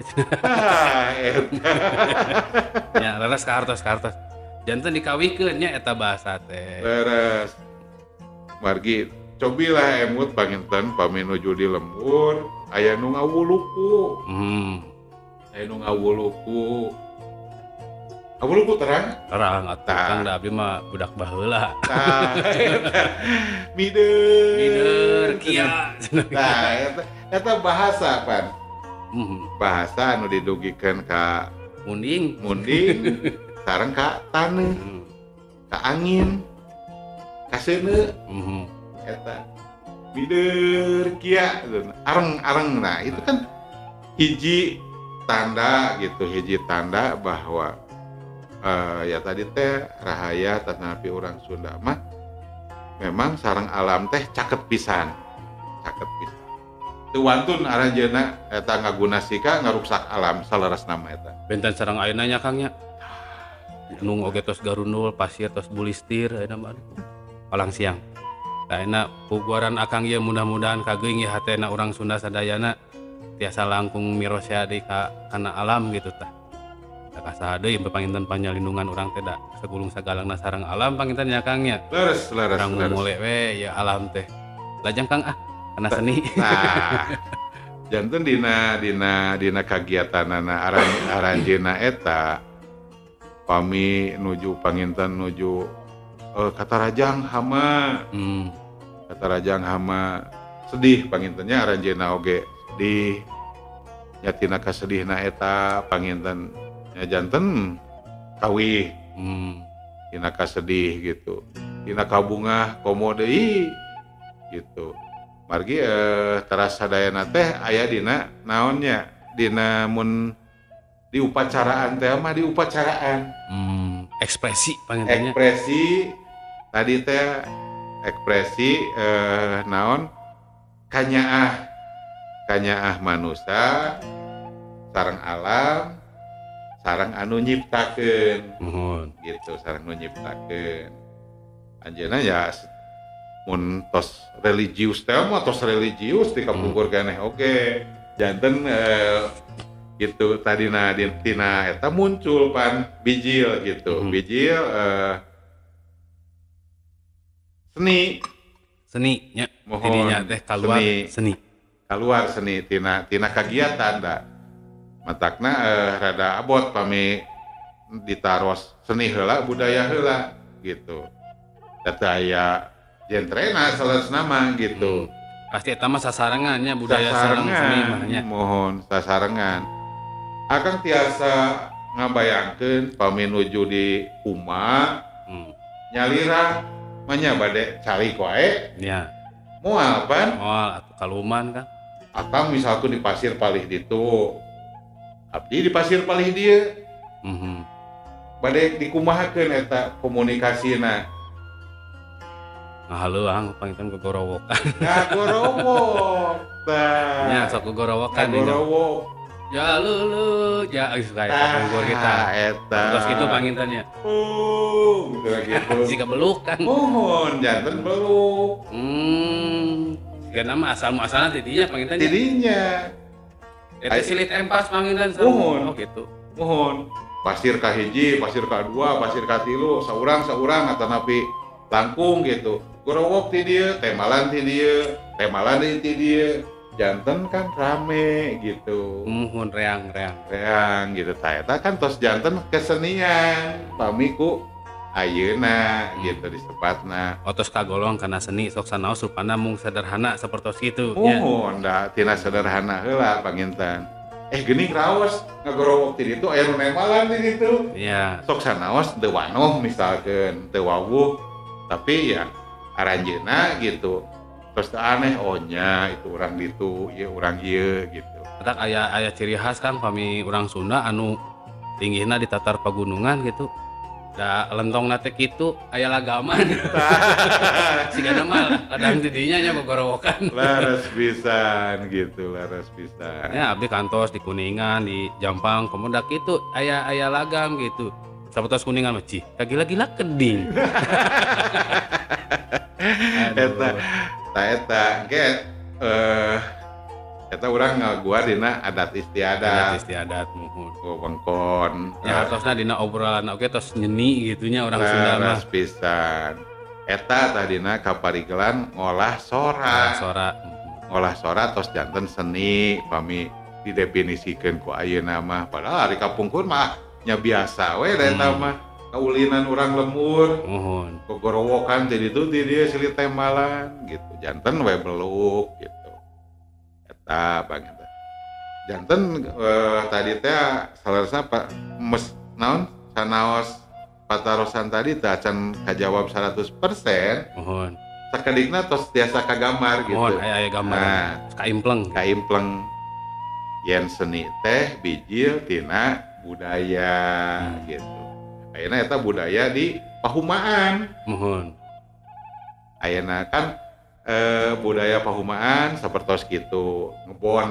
Ya leres ka hartos janten dikawikeun nya eta bahasa teh. Leres. Margi cobilah emut panginten pami nuju di lembur aya nu ngawuluku. Aya nu ngawuluku. Ngawuluku terang atuh Kang da abdi mah budak baheula. Mider kieu. Nah, eta bahasa pan. Bahasa anu didugikeun ka munding sareng ka taneuh, ka angin, ka seuneu. Eta mider kieu areng-areng. Nah, itu kan hiji tanda bahwa ya tadi teh rahaya tanapi urang Sunda mah memang sareng alam teh caket pisan. Teu wantun aranjeunna eta ngagunasika ngaruksak alam saleres nama eta. Benten sareng ayeuna nya Kang nya. Nu oge tos garundul, pasir tos bulistir ayeuna mah. Palang siang. Ayeuna puguaran akang ieu mudah-mudahan kageuing ya hatena urang Sunda sadayana tiasa langkung mirosea di kana alam gitu tah. Da kasaha deui panginten panyalindungan urang teh da sagulung sagalangna sareng alam panginten nya Kang nya. Leres. Urang mulai we ya alam teh. Lajang Kang kana seni. Nah, janten dina kagiatanana aranjeunna eta pami nuju panginten nuju Katarajang hama. Katarajang hama sedih pangintennya aranjeunna oge sedih. Nya tina kasedihna eta panginten nya janten kawih. Tina kasedih gitu. Tina kabungah komo deui gitu. Margi teras sadayana teh aya dina naonnya dina mun di upacaraan teh mah di upacaraan ekspresi pangintennya ekspresi tadi teh ekspresi naon kanyaah manusia sareng alam sareng anu nyiptakeun gitu sareng anu nyiptakeun anjeunna ya mun tos religius teh mah tos religius di kapungkur keneh oke janten gitu tadina tina eta muncul pan bijil gitu bijil seni nya jadinya teh keluar seni tina kagiatan da matakna rada abot pami ditaros seni heula budaya heula gitu eta aya gentrena salesna mah gitu. Pasti eta mah sasarengannya budaya sareng seni mah nya. Mohon sasarengan. Akang tiasa ngabayangkeun pami nuju di Uma. Nyalira manya bade cari wae. Nya. Moal pan? Moal atuh kaluman kan. Akang misalkan di pasir palih ditu. Abdi di pasir palih dieu. Bade dikumahakeun eta komunikasina. Ngahaleuang panginten gogorowokan. Ngagorowok. Nya sok gogorowokan nya. Ngagorowok. Ya lulu, ya kayak panggur kita. Eta. Terus itu panginten nya. Gitu. Siga belukan. Mohon janten beluk. Siga nama asal-muasalna tidinya panginten. Tidinya. Eta silit empas panginten. Mohon. Oh gitu. Mohon. Pasir ka hiji, pasir ka dua, pasir ka tilu, saurang atanapi langkung gitu. Gorowok ti dieu, temalan ti dieu, temalan ti dieu. Janten kan rame gitu. Reang gitu. Eta kan tos janten kesenian. Pamiku ayeuna gitu disepatna. Otos kagolong kana seni sok sanaos rupana mung sederhana sapertos kitu nya. Da tina sederhana heula panginten. Geuning raos ngagorowok ti ditu aya nu nemalan ti ditu. Iya. Sok sanaos teu wanoh misalkeun, teu wawuh. Tapi ya aranjeuna gitu. Terus aneh ohnya itu orang ditu, ieu urang ieu gitu. Eta aya ciri khas kan pami urang Sunda anu tinggihna di tatar pagunungan gitu. Da lentongna teh kitu aya lagaman. Sigana mah kadang tidinya nya gogorowokan. Laras pisan gitu, laras pisan. Ya abdi kantos di Kuningan, di Jampang, komoda kitu aya lagam gitu. Sapertos Kuningan mah cih, gila-gila keding. Eta eta urang ngaguar dina adat istiadat muhun. Wewengkon. Ya hartosna dina obrolan oge tos nyeni gitunya urang Sunda mah. Pisan. Eta tadina kaparigelan ngolah sora. Ngolah sora tos janten seni pami didefinisikeun ku ayeuna mah. Padahal ari kapungkur mah nya biasa we da eta mah. Kaulinan urang lembur. Gogorowokan jadi itu dia silit temalan gitu. Janten we beluk gitu. Eta panginten. Janten tadi teh salerosna naon sanaos patarosan tadi teh acan kajawab 100%. Mohon. Sakedikna tos tiasa kagambar gitu. Mohon aya gambar. Nah, kaimpleng. Yen seni teh bijil tina budaya gitu. Ayeuna eta budaya di Pahumaan. Mohon. Ayeuna kan budaya Pahumaan sapertos kitu, ngebon.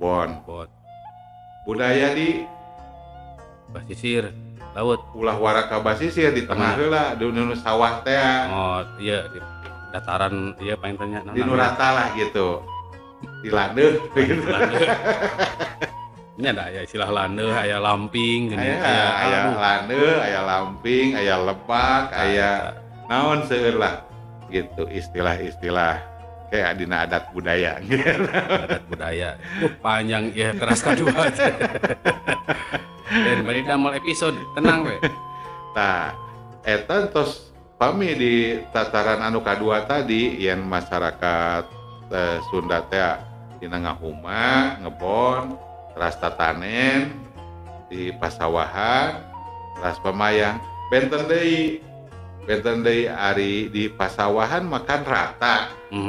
Budaya di basisir laut. Ulah waraka basisir di tengah heula di nu sawah teh. Oh, iya di dataran ieu painten nya. Di nu rata lah gitu. Di landeuh gitu. Ini ada aya istilah landeuh, aya lamping geuning, aya landeuh, aya lamping, aya lebak, aya naon seueur lah gitu istilah-istilah kayak dina adat budaya gitu. Adat budaya. Panjang ya keras kadua. Dan bari damel episode tenang we. Tah eta tos pami di tataran anu kadua tadi yen masyarakat Sunda teh dina ngahuma, ngebon, teras tatanen di pasawahan, teras pamayang. Benten deui ari di pasawahan makan rata.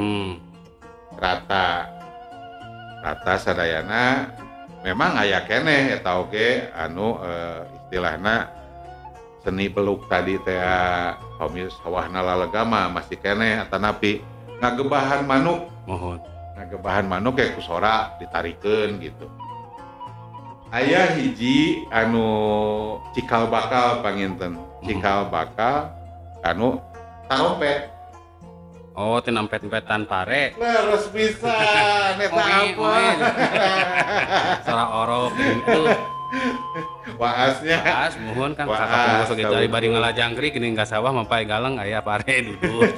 Rata sadayana memang aya keneh eta oge anu istilahna seni peluk tadi teh pami sawahna lalegama masih keneh atanapi ngagebahan manuk. Ngagebahan manuk kayak kusora ditarikeun gitu. Aya hiji anu cikal bakal panginten. Cikal bakal anu tarompet. Oh, teu nampet-nampetan pare. Leres pisan eta apa? Sora orok gitu. Waasnya. Waas muhun kan kakak sok dari bari ngalajangkri geuning ka sawah mampai galeng aya pare dudut.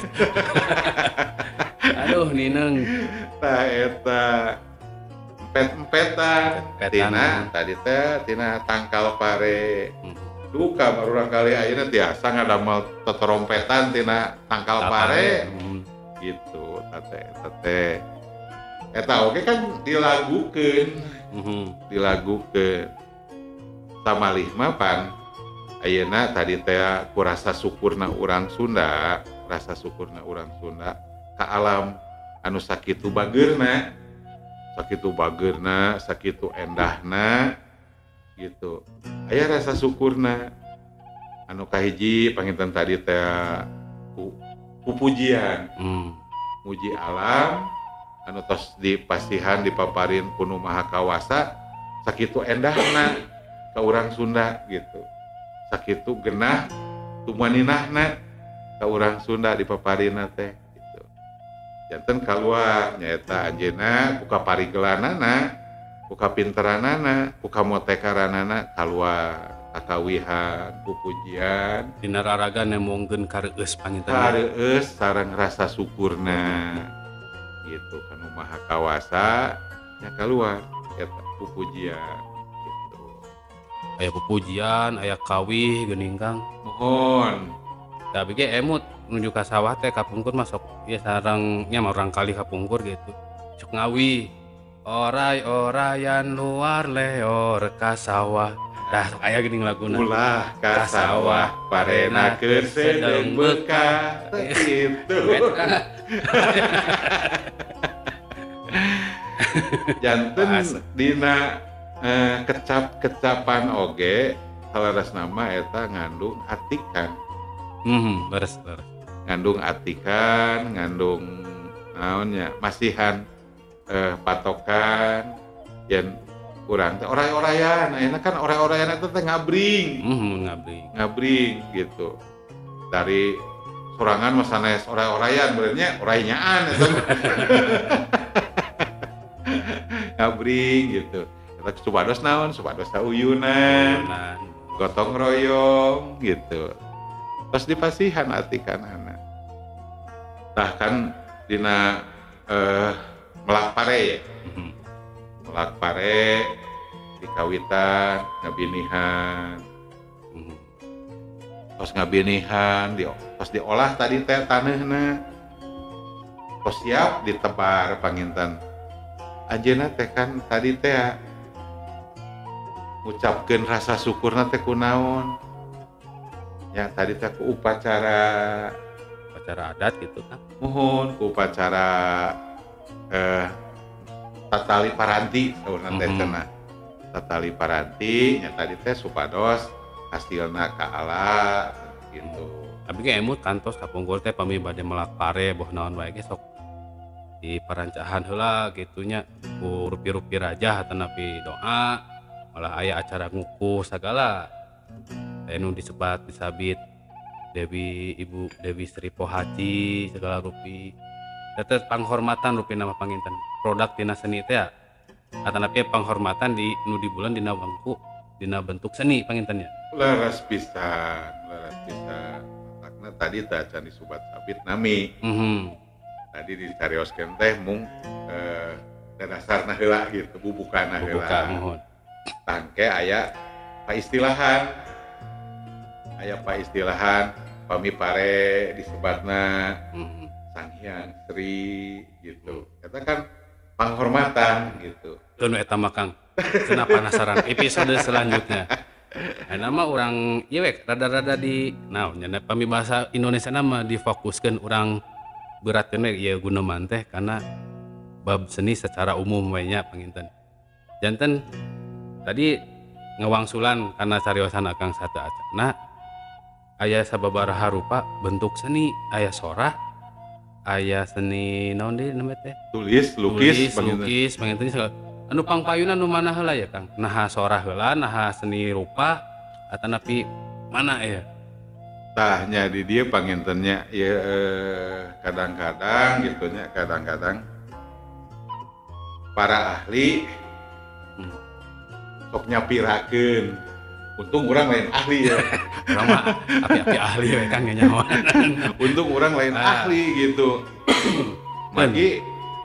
Aduh nineng. Tah eta empet-empetan tina tadi teh tina tangkal pare. Duka barulang kali ayeuna tiasa ngadamel teterompetan tina tangkal pare. Gitu tete. Eta oge kan dilagukeun. Dilagukeun. Samalih mah pan ayeuna tadi teh ku rasa syukurna urang Sunda, ka alam anu sakitu bageurna, sakitu endahna gitu. Aya rasa syukurna. Anu kahiji panginten tadi teh pupujian. Muji alam anu tos dipasihan dipaparin ku Nu Maha Kawasa sakitu endahna ka urang Sunda gitu. Sakitu genah tumaninahna ka urang Sunda dipaparina teh. Janten kaluar nyaeta anjeunna ku kaparigelanana, ku kapinteranana, ku kamotekaranana kaluar kakawihan, ku pujian. Dina raraga nemongkeun kareueus panginten. Kareueus sareng rasa syukurna. Gitu kanu Maha Kawasa nya kaluar eta ku pujian gitu. Aya pupujian, aya kawih geuning Kang. Mohon. Da bege emut nuju ka sawah teh kapungkur masuk ya sareng nya urang kali kapungkur gitu. Sok ngawi. Oray-orayan luar leor ka sawah. Dah aya geuning laguna. Ulah ka sawah parenakeun sedeng beka. Gitu. Janten dina kecap-kecapan oge salaras nama eta ngandung atikan. Leres. Ngandung atikan, ngandung naonnya masihan patokan yen urang teh oray-orayan. Ayeuna kan oray-orayan eta teh ngabring. Ngabring gitu. Dari sorangan mah sanes oray-orayan benernya oraynyaan eta. Ngabring gitu. Eta supados naon? Supados sauyunan. Gotong royong gitu. Terus dipasihan atikanana. Tah kan dina melak pare ya. Melak pare dikawitan ngabinihan. Tos ngabinihan tos diolah tadi teh taneuhna. Tos siap ditebar panginten. Anjeunna teh kan tadi teh ngucapkeun rasa syukurna teh kunaon? Ya tadi teh ku upacara adat gitu kan. Mohon ku upacara tatali paranti saurna teh cenah. Tatali paranti nya tadi teh supados hasilna ka Allah gitu. Tapi ge emut kantos kapungkur teh pami bade melak pare boh naon wae ge sok di parancahan heula gitunya ku rupi-rupi raja tanapi doa malah aya acara ngukuh sagala anu disebat disabit Ibu Dewi Sri Pohaci segala rupi. Eta penghormatan rupi nama panginten produk tina seni teh atanapi penghormatan di nu di bulan dina bangku dina bentuk seni pangintennya. Leres pisan. Makna tadi teh can disubat sabit nami. Tadi dicarioskeun teh mung dasarna heula gitu, bubukana heula. Mohon. Tangke aya paistilahan. Pami pare disebatna Sanghyang Sri gitu. Eta kan penghormatan gitu. Teu nu eta mah Kang. Cenah penasaran episode selanjutnya. Nama orang ieu rada-rada di naon nya pami bahasa Indonesia nama difokuskeun urang beratkeun we ieu guneman teh kana bab seni secara umum we nya panginten. Janten tadi ngawangsulan kana cariosan Kang Sate acana aya sababaraha rupa bentuk seni, aya sorah, aya seni naon deui namanya teh? Tulis, lukis panginten anu pangpayuna nu mana heula ya Kang? Naha sorah heula, naha seni rupa atanapi mana ya? Tahnya di dia pangintennya ya kadang-kadang gitunya kadang-kadang para ahli sok nyapirakeun. Untung orang lain ahli ya. Urang mah api-api ahli we Kang nyawa. Untung orang lain ahli gitu. Lagi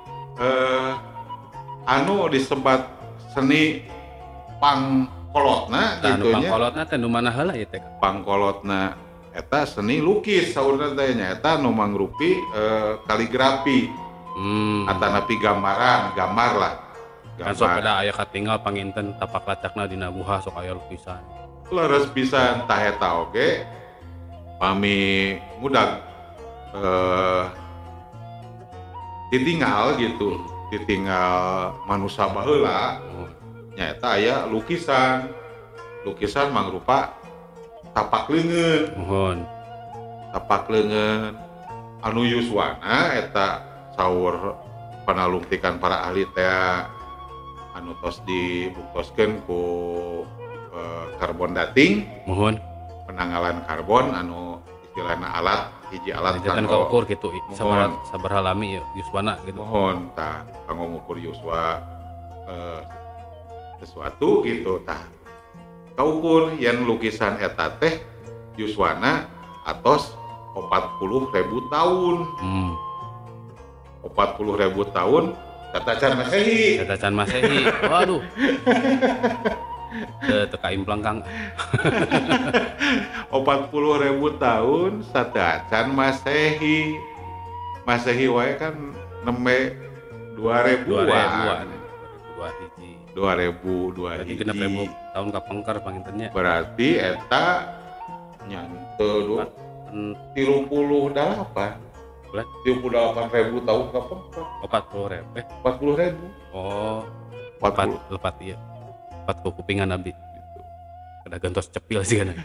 anu disebat seni pangkolotna gitu nya. Pangkolotna teh nu mana heula ieu teh? Pangkolotna eta seni lukis saurna teh nya eta nu mangrupi kaligrafi. Atanapi gambar lah. Kan sok pada aya katinggal panginten tapak lacakna dina guha sok aya lukisan. Leres pisan tah eta oge pami mudag ditinggal gitu. Ditinggal manusia baheula nyaeta aya lukisan mangrupa tapak leungeun anu yuswana eta saur panalungtikan para ahli teh anu tos dibuktoskeun ku karbon dating penanggalan karbon anu istilahna hiji alat kanggo ukur gitu sabaraha lami yuswana gitu. Mohon tah kanggo ngukur yuswa sesuatu gitu tah. Kaukur yen lukisan eta teh yuswana atos 40.000 tahun. 40.000 tahun Tatacan Masehi. Waduh. Teka implang Kang. 40.000 tahun Tatacan Masehi. Masehi wae kan nembe 2000-an. 2000 berarti 6.000 tahun kapengker pangintennya. Berarti eta nyanteu 38. 38.000 tahun kapengker. 40.000. Oh. 40 iya. 4 kupingan abdi. Gitu. Kada gantos cepil sih kana.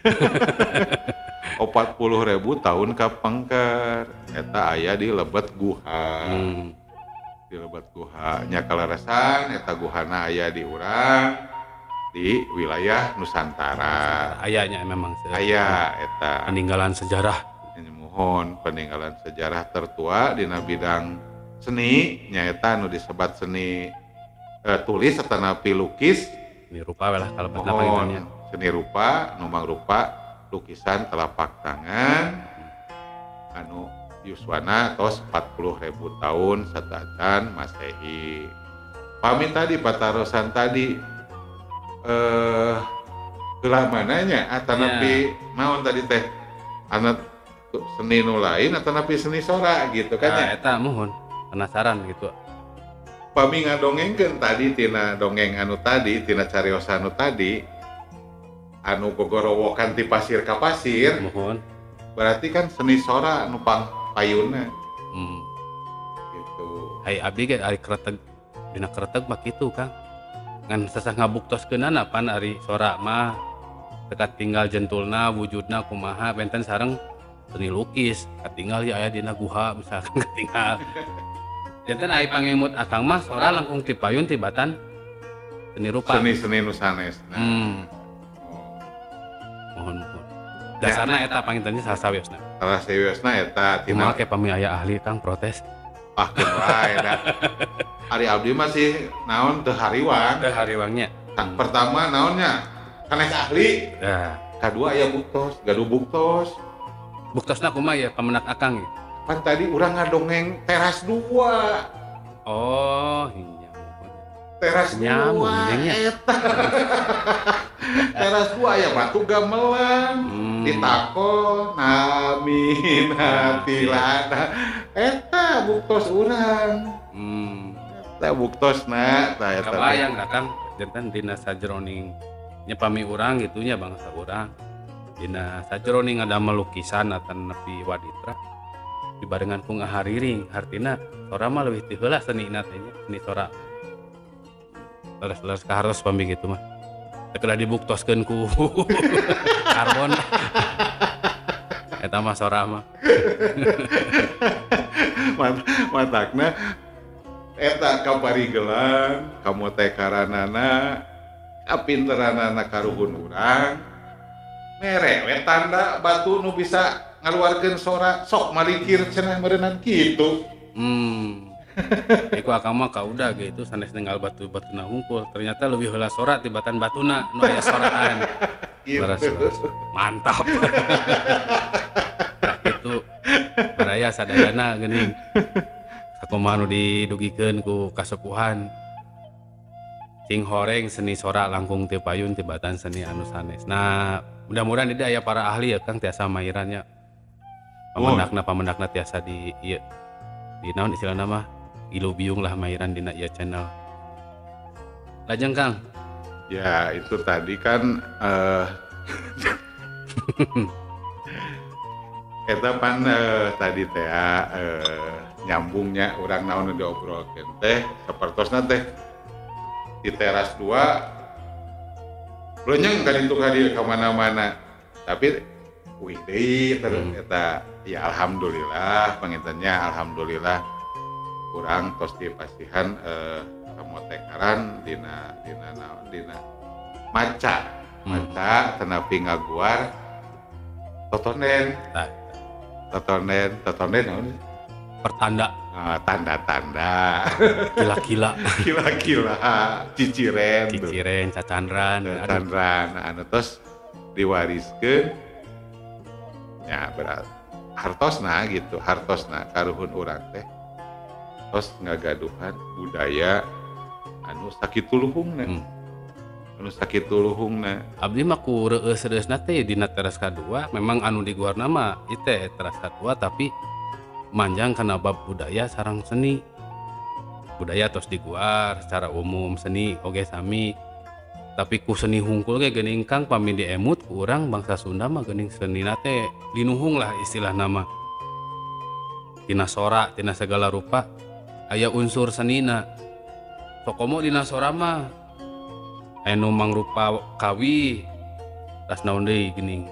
40.000 tahun kapengker. Eta aya di Lebet Guha. Di Lebet Guha nya kaleresan eta guhana aya di urang di wilayah Nusantara. Ayanya memang aya eta peninggalan sejarah. Mohon peninggalan sejarah tertua dina bidang seni nyaeta nu disebat seni tulis atanapi lukis seni rupa we lah kalebetna pangintennya. Seni rupa nu mangrupa lukisan telapak tangan anu yuswana tos 40.000 tahun Tatacan Masehi. Pami tadi patarosan tadi gelah mananya atanapi naon tadi teh anak seni nu lain atanapi seni sora gitu kan ya. Eta mohon penasaran gitu. Pami ngadongengkeun tadi tina dongeng anu tadi tina cariosan anu tadi anu gogorowokan ti pasir ka pasir. Mohon. Berarti kan seni sora anu payuna. Gitu. Hai abdi ge ari kretek dina kretek mah kitu Kang. Ngan sasah ngabuktoskeunana pan ari sora mah dekat tinggal jentulna wujudna kumaha benten sareng seni lukis katinggal ya aya dina guha misalkan katinggal. Janten aya pangemut akang mah sora langkung ti payun tibatan seni rupa. Seni nu sanesna. Mohon. Dasarna eta pangintennya sasawiosna. Sasawiosna eta tina make pami aya ahli Kang protes. Keun wae da. Ari abdi masih naon teu hariwang. Teu hariwangnya. Pertama naonnya sanes ahli. Ya. Kadua aya buktos, gaduh buktos. Buktosna kumaha ya pamenak akang ya? Kan tadi urang ngadongeng teras 2. Oh, iya. Teras 2 eta. Teras 2 aya batu gamelan. Ditakon nami natilana. Eta buktos urang. Eta buktosna tah eta. Kabayang da Kang, janten dina sajroning nya pami urang gitunya bangsa urang. Dina sajroning ada melukisan atan nepi waditra. Dibarengan ku ngahariring, artina sora mah leuwih ti heula senina teh nya, seni sora. Leres-leres kahartos pami gitu mah. Teu kedah dibuktoskeun ku karbon. Eta mah sora mah. Matakna eta kaparigelan kamu teh karanana kapinteranana karuhun urang mere we tanda batu nu bisa ngaluarkeun sora sok malikir cenah meureunnan kitu. Iku akang mah kaudah gitu sanes ninggal batu-batuna hungkul ternyata leuwih heula sora tibatan batuna nu aya soraan. Leres-leres. Mantap. Itu baraya sadayana geuning. Sakumaha nu didugikeun ku kasepuhan. Cing horeng seni sora langkung teu payun tibatan seni anu sanes. Nah, mudah-mudahan dia aya para ahli ya Kang tiasa mairannya. Pamenakna tiasa di ieu di naon istilahna mah ilu biung lah mairan dina ieu channel. Lajeng Kang. Ya, itu tadi kan eta pan tadi teh nyambungnya urang naon nu diobrolkeun teh sapertosna teh di teras 2 lenyeng kan itu hadir ke mana-mana tapi wih deui terus eta ya alhamdulillah pangintennya alhamdulillah urang tos dipasihan kamotekaran dina maca tenapi ngaguar totonden naon Pertanda tanda-tanda kila-kila ciciren cacandran anu tos diwariskeun ya berat hartosna karuhun urang teh tos ngagaduhan budaya anu sakituluhungna abdi mah ku reueus-reueusna teh dina teras kadua memang anu diguarna mah ieu teh teras kadua tapi manjang kana bab budaya sareng seni budaya tos diguar secara umum seni oge sami tapi ku seni hungkul ge geuning Kang pami diemut ku urang bangsa Sunda mah geuning senina teh linuhung lah istilah nama tina sora tina segala rupa aya unsur senina sokomo dina sora mah aya nu mangrupa kawi tas naon deui geuning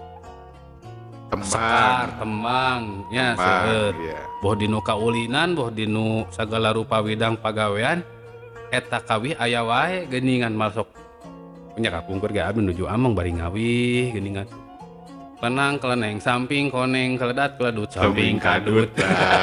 tembang nya seueut boh dinu kaulinan boh dinu sagala rupa widang pagawean eta kawih aya wae geuningan masuk punya kapungkur ge abdi nuju amang bari ngawih geuningan lenang keleneng samping koneng keledat keledut samping kadut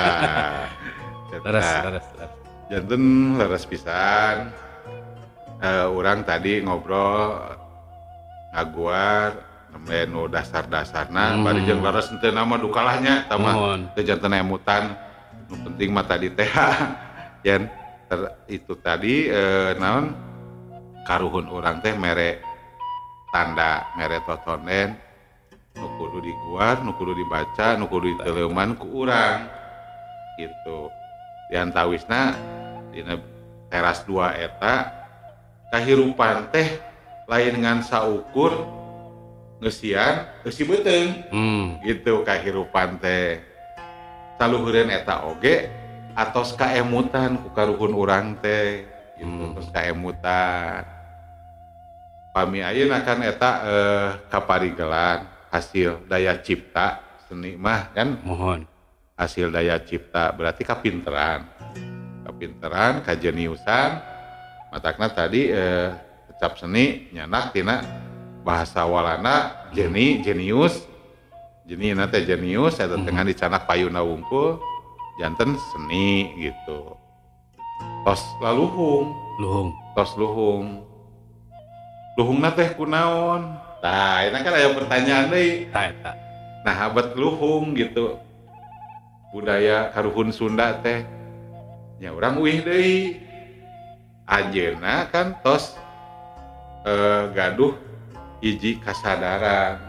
leres janten leres pisan urang tadi ngobrol ngaguar nu dasar-dasarna bari jeung leres teu nama dukalahnya tama teu janten emutan nu penting mah tadi teh yen itu tadi naon karuhun urang teh mere tanda mere totonden nu kudu diguar nu kudu dibaca nu kudu diteleuman ku urang gitu diantawisna dina teras 2 eta kahirupan teh lain ngan saukur ngeusian eusi beuteung gitu kahirupan teh saluhureun eta oge atos kaemutan ku karuhun urang teh gitu terus kaemutan pami ayeuna kan eta kaparigelan hasil daya cipta seni mah kan mohon hasil daya cipta berarti kapinteran kajeniusan matakna tadi kecap seni nyanak tina bahasa walana jenius teh jenius eta tengah dicanak payuna wungkul janten seni gitu tos laluhung Luhung. tos luhung teh kunaon tah ini kan aya pertanyaan deui Eta. nah abad luhung gitu budaya karuhun Sunda teh nya urang uih deui anjeunna kan tos gaduh hiji kasadaran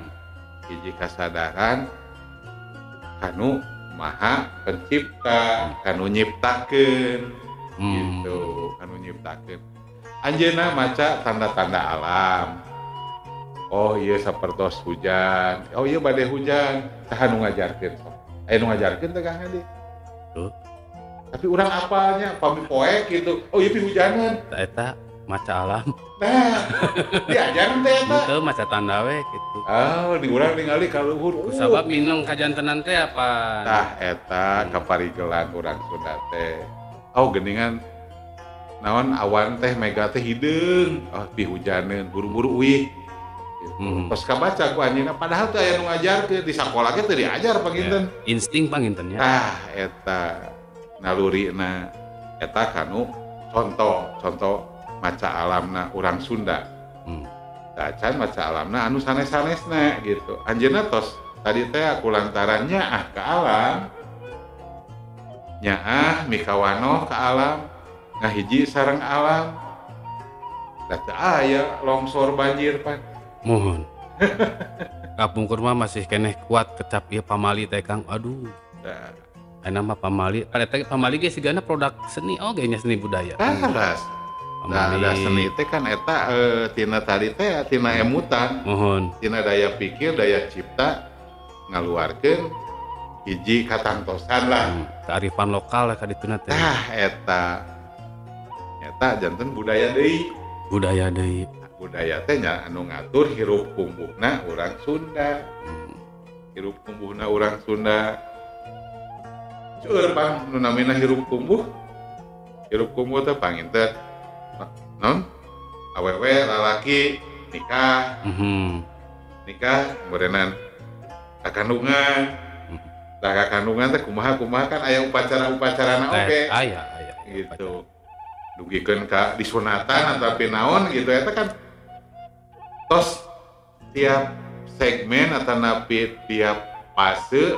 kanu maha pencipta kanu nyiptakeun gitu kanu nyiptakeun anjeunna maca tanda-tanda alam oh iya sapertos hujan oh iya badai hujan tah nu ngajarkeun sok aya nu ngajarkeun teh Kang Hadi tapi urang apalnya pami poek gitu oh iya pihujanan Eta maca alam. nah diajaran teh eta Itu maca tanda we gitu. oh di urang ningali ka luhur Kusabab minum kajantenan teh apa? tah eta kaparigelan urang Sunda teh oh geuningan naon awan teh mega teh hideung oh pihujaneun buru-buru uih pas kabaca ku anjeunna padahal teh aya nu ngajarkeun di sakola ge teu diajar panginten Insting pangintennya. eta nalurina eta kanu contoh maca alamna urang Sunda can maca alamna anu sanes-sanesna gitu anjeunna tos tadi teh aku lantaran nyaah ka alam nyaah mikawanoh ka alam ngahiji sareng alam da teu aya longsor banjir pan Mohon. Kapungkur mah masih keneh kuat kecap ieu pamali teh Kang. Aduh. Aya mah pamali. Eta pamali ge sigana produk seni oge nya seni budaya. Halas. Nah, ada seni teh kan eta tina tadi teh tina emutan. Mohon. Tina daya pikir, daya cipta ngaluarkeun hiji katangtosan lah. Kearifan lokal lah kadituna teh. Eta janten budaya deui. Budaya deui. Budaya teh nya anu ngatur hirup kumbuhna urang Sunda. Hirup kumbuhna urang Sunda. Seueur Bang nu namina hirup kumbuh. Hirup kumbuh teh panginten non awewe lalaki nikah berenan kakandungan kakandungan teh kumaha kan aya upacarana oge aya gitu dugikeun ka disunatan atapi naon gitu eta kan tos tiap segmen atau napi tiap fase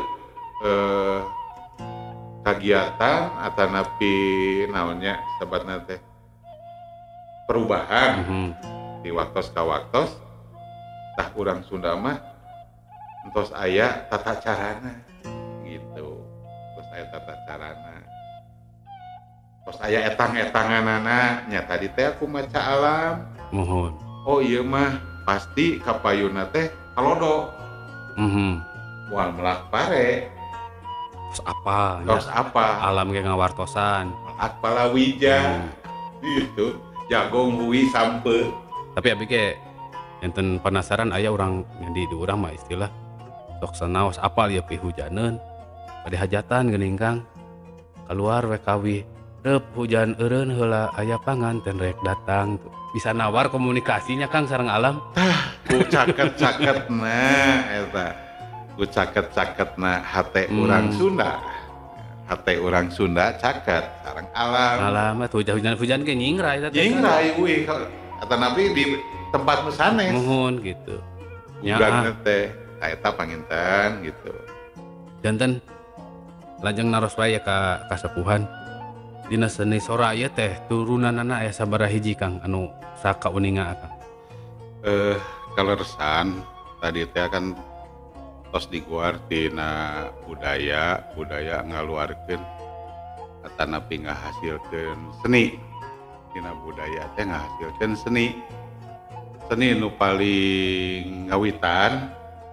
kegiatan atau napi naonnya sabatna teh perubahan di waktos ka waktos tah urang Sunda mah entos aya tata carana gitu terus aya tata carana terus aya etang-etanganana nya tadi teh aku maca alam mohon oh iya mah pasti kapayuna teh kalodo moal melak pare terus apa alam ge ngawartosan melak palawija gitu jagong hui sampe tapi abi ge enten penasaran aya urang di urang mah istilah sok sanaos apal ya pihujaneun bade hajatan geuning Kang keluar we kawi reup hujan eureun heula aya panganten rek datang bisa nawar komunikasinya Kang sareng alam ku caket-caketna eta ku caket-caketna hate urang Sunda hate urang Sunda caket sareng alam tuh hujan ge nyingrai eta nyingrai euy eta nabi di tempat nu sanes muhun gitu nya teh eta panginten gitu janten lajeng naros wae ka kasepuhan dina seni sora ieu teh turunanana aya sabaraha hiji Kang anu saka uninga Kang kaleresan tadi teh kan tos diguar tina budaya ngaluarkeun atanapi ngahasilkeun seni tina budaya teh ngahasilkeun seni nu paling ngawitan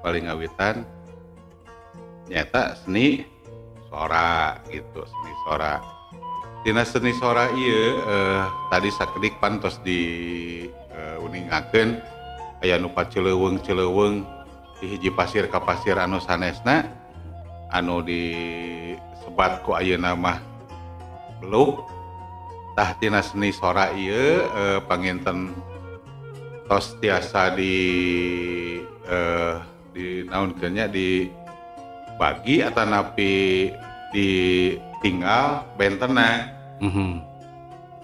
nyata seni sora gitu seni sora tina seni sora ieu tadi sakedik pantos di uningakeun aya nu paceleuweung di hiji pasir ka pasir anu sanesna anu disebat ku ayeuna mah beluk tah tina seni sora ieu panginten tos tiasa di naonkeunnya dibagi atanapi ditinggal bentena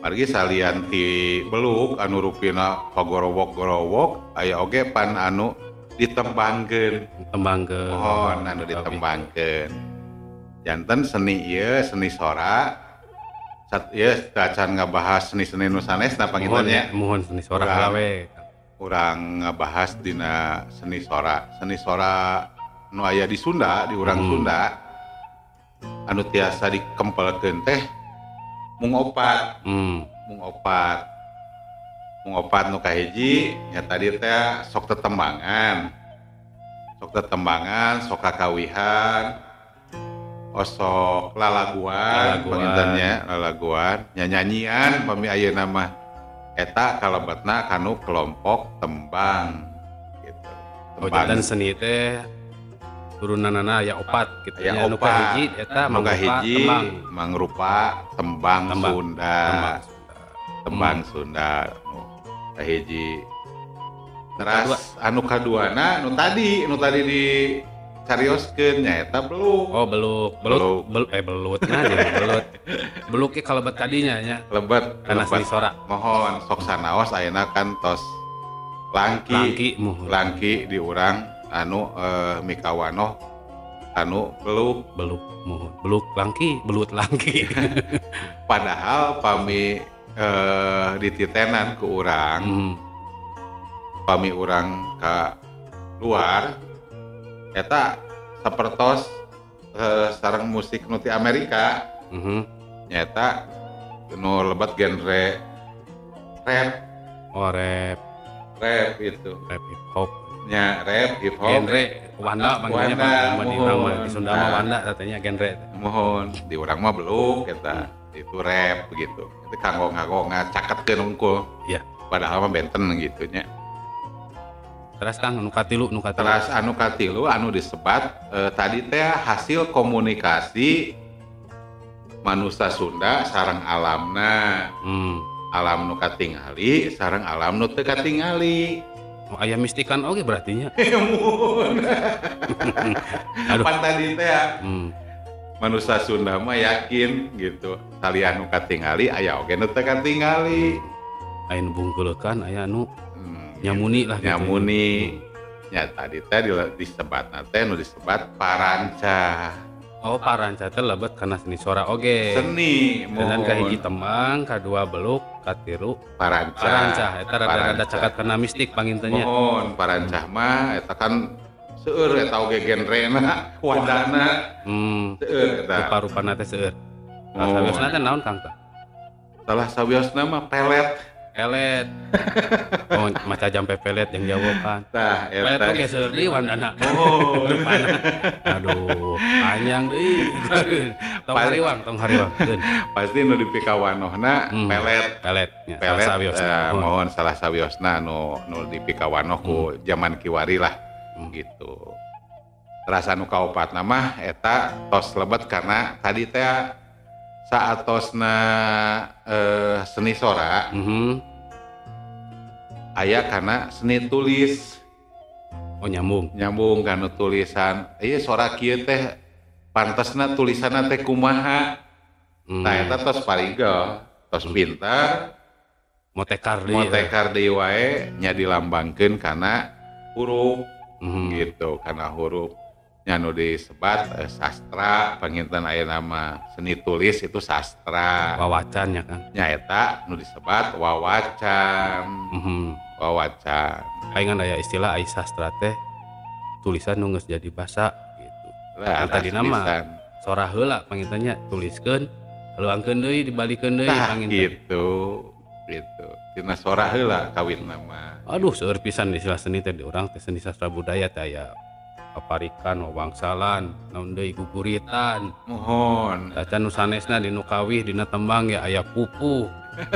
Margi salian ti beluk anu rupina pagorowok-gorowok aya oge pan anu ditembangkeun. Mohon anu ditembangkeun. Janten seni ieu seni sora sat ieu acan ngabahas seni-seni nu sanesna panginten nya. Mohon seni sora gawe. Urang ngabahas dina seni sora. Seni sora nu aya di Sunda, di urang Sunda anu tiasa dikempelkeun teh mung opat. Mung opat nu kahiji nya tadi teh sok tetembangan. Sok kakawihan. Osok lalaguan pangintennya lalaguan nyanyian pami ayeuna mah eta kalebetna kanu kelompok tembang gitu. Tembang. Dan seni teh turunanana aya opat gitu aya nya nu kahiji eta mangrupa tembang Sunda. Tembang Sunda nu kahiji. Teras anu kaduana nu tadi di carioskeun nya eta beluk. Oh, belut nah jadi belut. Beluk ke kalebet kadinya nya. Lebet Kana seni sora. Mohon sok sanaos ayeuna kan tos langki di urang anu mikawanoh anu beluk mohon. Belut langki. Padahal pami dititenan ku urang. Pami urang ka luar eta sapertos sareng musik nu ti Amerika. Nyata nu lebat genre rap. Oh, rap itu. Rap hip hop. Nya rap hip hop. Genre Wanda panggilnya di Sunda mah Wanda katanya genre. Mohon di urang mah beluk eta. Itu rap begitu. Itu kanggo ngacaketkeun unggul. Iya. Padahal mah benten gitu nya. Terus Kang anu katilu. Terus anu katilu anu disebat tadi teh hasil komunikasi manusia Sunda sareng alamna. Alam nu katingali sareng alam nu teu katingali. Oh, aya mistikan oge berarti nya. Aduh. Pan tadi teh manusia Sunda mah yakin gitu. Salian nu katingali aya oge nu teu katingali. Aya nu bungkuleukan aya nu nyamuni lah gitu. Nyamuni. Ya tadi teh disebatna teh nu disebat paranca. Oh, paranca teh lebet kana seni sora oge. Seni. Dan kahiji tembang, kadua beluk, katilu paranca. Eta rada caket kana mistik pangintennya. Mohon paranca mah eta kan seueur eta oge genrena, wadana. Seueur eta. Rupa-rupana teh seueur. Sawiosna teh naon Kang teh? Salah sawiosna mah pelet. Oh, maca jampe pelet yang jawaban. Tah, pelet oge seueur deui wandana. Oh, rupana. Aduh, panjang deui. Tong hariwang. Pasti nu dipikawanohna pelet. Pelet. Mohon salah sawiosna nu dipikawanoh ku zaman kiwari lah. Gitu. Terus anu kaopatna mah eta tos lebet karena tadi teh saatosna seni sora aya kana seni tulis. Oh, nyambung kana tulisan ieu sora kieu teh pantesna tulisanna teh kumaha. Tah eta tos pariga tos pintar motekar deui wae nya dilambangkeun kana huruf. Gitu kana huruf nya nu disebat sastra panginten aya nama seni tulis itu sastra. Wawacan ya kan. Nya eta nu disebat wawacan. Wawacan. Palingan aya istilah ai sastra teh tulisan nu geus jadi basa gitu. Lah tadi nama sora heula pangintennya tuliskeun leuangkeun deui dibalikeun deui panginten. Gitu. Tina sora heula kawin nama. Aduh, seueur pisan istilah seni teh di urang teh seni sastra budaya teh aya paparikan, wawangsalan, naon deui guguritan. Mohon. Acan nu sanesna dinu kawih dina tembang ya aya pupuh.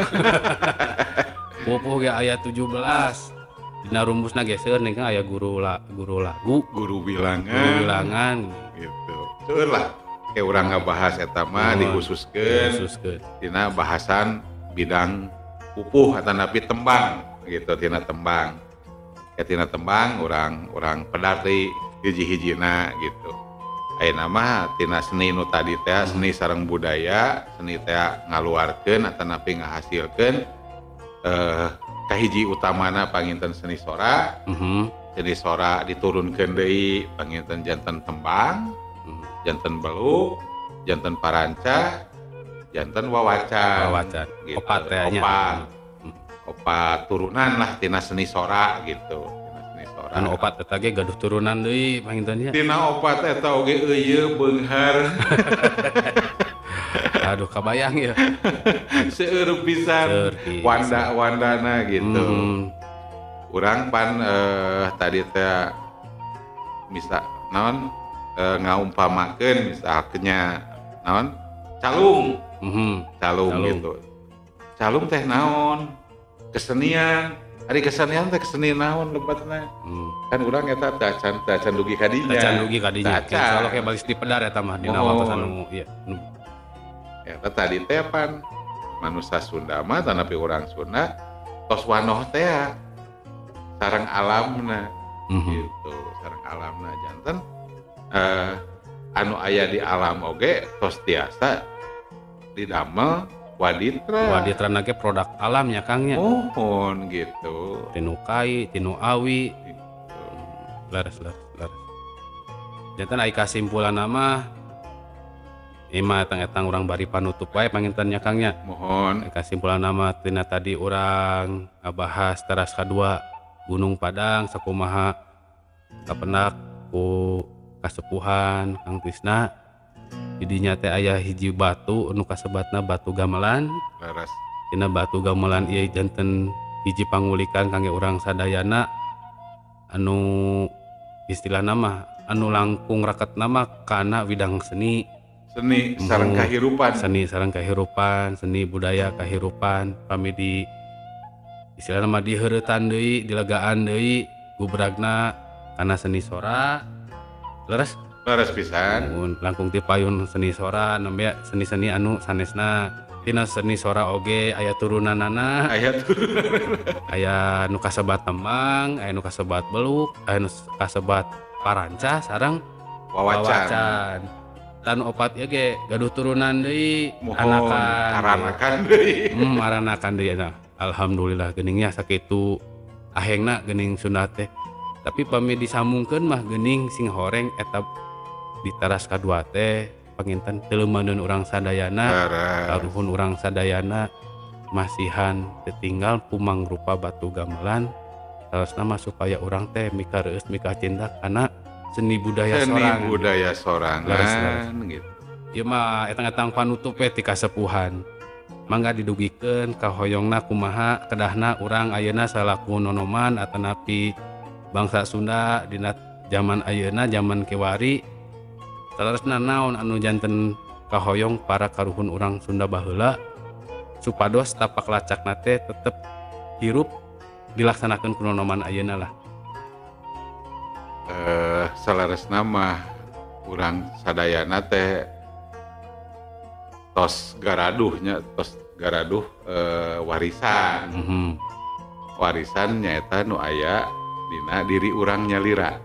Pupuh ge aya 17. Dina rumusna ge seueur ning aya guru lagu, guru bilangan gitu. Seueur lah ke urang ngabahas eta mah dikhususkeun dina bahasan bidang pupuh atanapi tembang gitu tina tembang. Ya tina tembang urang pedar deui hiji-hijina gitu. ayeuna mah tina seni nu tadi teh seni sareng budaya, seni teh ngaluarkeun atanapi ngahasilkeun kahiji utamana panginten seni sora. Seni sora diturunkeun deui panginten janten tembang, janten beluk, janten parancah, janten wawacan. Gitu. Opat teh nya. Opat turunan lah tina seni sora gitu. Anu opat eta ge gaduh turunan deui panginten nya. Tina opat eta oge euyeut beunghar. Aduh kabayang ya. Seueur pisan wanda-wandana gitu. Urang pan tadi teh misa naon ngaumpamakeun misalnya naon calung. Calung gitu. Calung teh naon? Kesenian. Ari kesenian teh kesenian naon lebatna. Kan urang eta teh acan dugi kadinya. Acan dugi kadinya. Kalau kayak balis di pedar eta mah dina waktu anu ieu. Eta tadi teh pan manusia Sunda mah tanapi urang Sunda tos wanoh teh sareng alamna. Gitu, sareng alamna janten anu aya di alam oge tos tiasa didamel waditra nage produk alamnya Kangnya. Mohon gitu. Tinu kai, tinu awi. Laras. Jantan ai kasimpulan nama ima etang urang bari panutup wae pangintennya Kangnya. Mohon. Kasimpulan nama tina tadi urang ngabahas teras kadua Gunung Padang sakumaha kapendak ku kasepuhan Kang Tisna. Didinya teh aya hiji batu anu kasebatna batu gamelan. Laras. Dina batu gamelan ieu janten hiji pangulikan kangge urang sadayana anu istilahna mah anu langkung raketna mah kana widang seni sareng kahirupan. Seni sareng kahirupan, seni budaya kahirupan pami di istilahna mah diheuretan deui, dilegaan deui gubragna kana seni sora. Leres pisan. Langkung ti payun seni sora nembe seni-seni anu sanesna. Tina seni sora oge aya turunanana. Aya nu kasebat tembang, aya nu kasebat beluk, aya nu kasebat parancah sareng wawacan. Tan opat ieu ge gaduh turunan deui, aranakan deui. Aranakan deui nah. Alhamdulillah geuningnya sakitu ahengna geuning Sunda teh. Tapi pami disambungkeun mah geuning sing horeng eta di teras kadua teh panginten teleumaneun urang sadayana karuhun urang sadayana masihan tertinggal pumangrupa batu gamelan terusna mah supaya urang teh mika reueus mika cinta kana seni budaya sorangan gitu. Ieu mah etang-etang panutup ti kasepuhan mangga didugikeun ka hoyongna kumaha kedahna urang ayeuna salaku nonoman atanapi bangsa Sunda dina zaman ayeuna zaman kiwari. Terusna naon anu janten kahoyong para karuhun urang Sunda baheula supados tapak lacakna teh tetep hirup dilaksanakeun ku nonoman ayeuna lah. Salaresna mah urang sadayana teh tos garaduh warisan. Warisan nyaeta nu aya dina diri urang nyalira.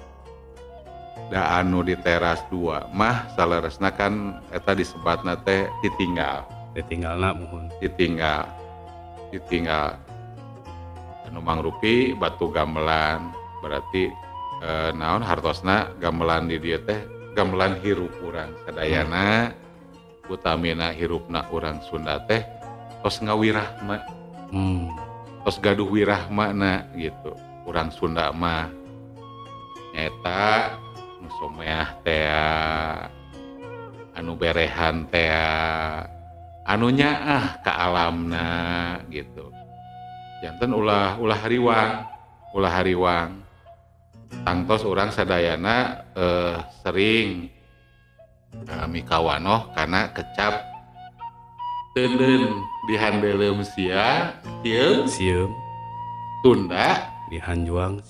Da anu di teras 2 mah salaresna kan eta disebatna teh ditinggalna muhun. Ditinggal anu mangrupi batu gamelan berarti naon hartosna gamelan di dieu teh gamelan hirup urang sadayana. Utamina hirupna urang Sunda teh tos ngawirahma. Tos gaduh wirahmana gitu. Urang Sunda mah nyaeta nu someah teh anu berehan teh anu nyaah ka alamna gitu. Janten ulah hariwang tangtos urang sadayana sering mikawanoh kana kecap teuleun dihandeuleum sieum tunda dihanjuang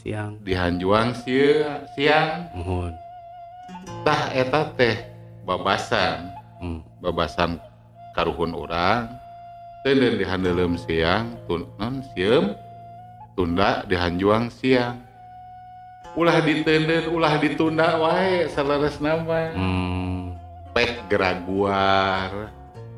siang muhun. Tah eta teh babasan karuhun urang teuleun dihandeuleum sieum tunda dihanjuang siang ulah ditenden ulah ditunda wae saleresna mah. Pek geraguar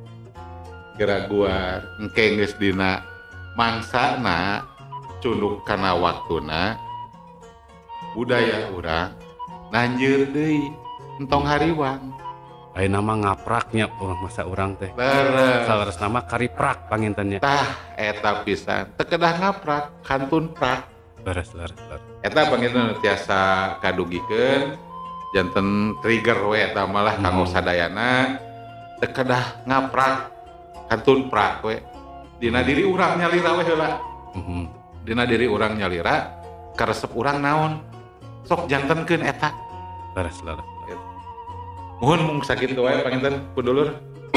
engke geus dina mangsana cunduk kana waktuna budaya urang nanjeur deui entong hariwang. Ayeuna mah ngapraknya masa urang teh. Saleresna mah kariprak pangintennya. Tah eta pisan teu kedah ngaprak kantun prak. Leres. Eta panginten tiasa kadugikeun janten trigger we eta malah kanggo sadayana teu kedah ngaprak kantun prak we. Dina diri urang nyalira we heula. Dina diri urang nyalira karesep urang naon sok jantenkeun eta. Leres. Muhun mung sakitu wae panginten pudulur.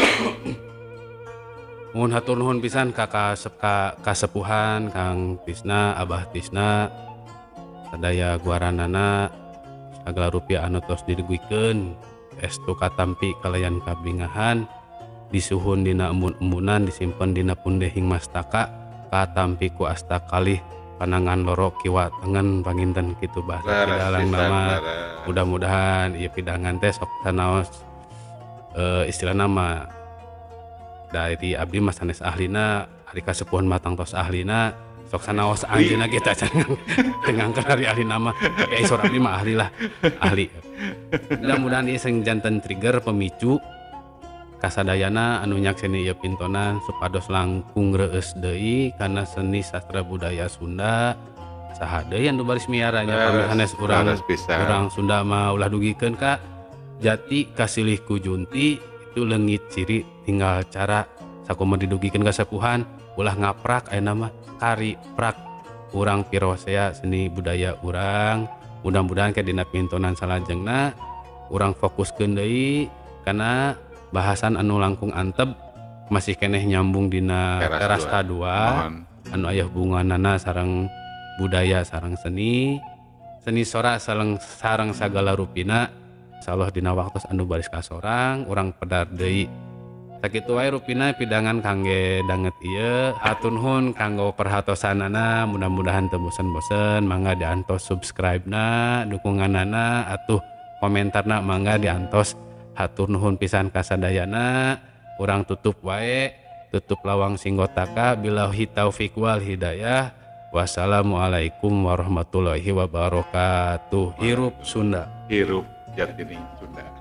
Muhun hatur nuhun pisan ka kasepuhan Kang Tisna, Abah Tisna, sadaya guaranana sagala rupiah anu tos diduguikeun estu katampi kalayan kabingahan disuhun dina embun-embunan disimpen dina pundehing mastaka katampi ku asta kalih panangan loro kiwa tengen panginten kitu bahasa dalang nama. Mudah-mudahan ieu pidangan teh sok sanaos istilah nama dari abdi mah sanes ahlina ari kasepuhan matang tos ahlina sok sanaos anjeunna kita dengan dari ahli nama ya isor abdi mah ahli lah ahli. Mudah-mudahan ieu sing janten trigger pemicu kasadayana anu nyakseni ieu pintonan supados langkung reueus deui kana seni sastra budaya Sunda saha deui anu baris miaranya pamisanes urang Sunda mah ulah dugikeun ka jati kasilih ku junti itu leungit ciri tinggal cara sakumaha didugikeun ka sepuhan ulah ngaprak ayeuna mah kari prak urang pirosea seni budaya urang. Mudah-mudahan ke dina pintonan salajengna urang fokuskeun deui kana bahasan anu langkung antep masih keneh nyambung dina teras K2 anu aya hubunganana sareng budaya sareng seni sora sareng sagala rupina insyaallah dina waktos anu baris kasorang urang pedar deui sakitu wae rupina pidangan kangge danget ieu hatur nuhun kanggo perhatosanana mudah-mudahan teu bosen-bosen mangga diantos subscribe-na dukunganana atuh komentarna mangga diantos. Hatur nuhun pisan kasadayana urang tutup wae tutup lawang singgotaka billahi taufik wal hidayah wassalamualaikum warahmatullahi wabarakatuh. Hirup Sunda, hirup Jatining Sunda.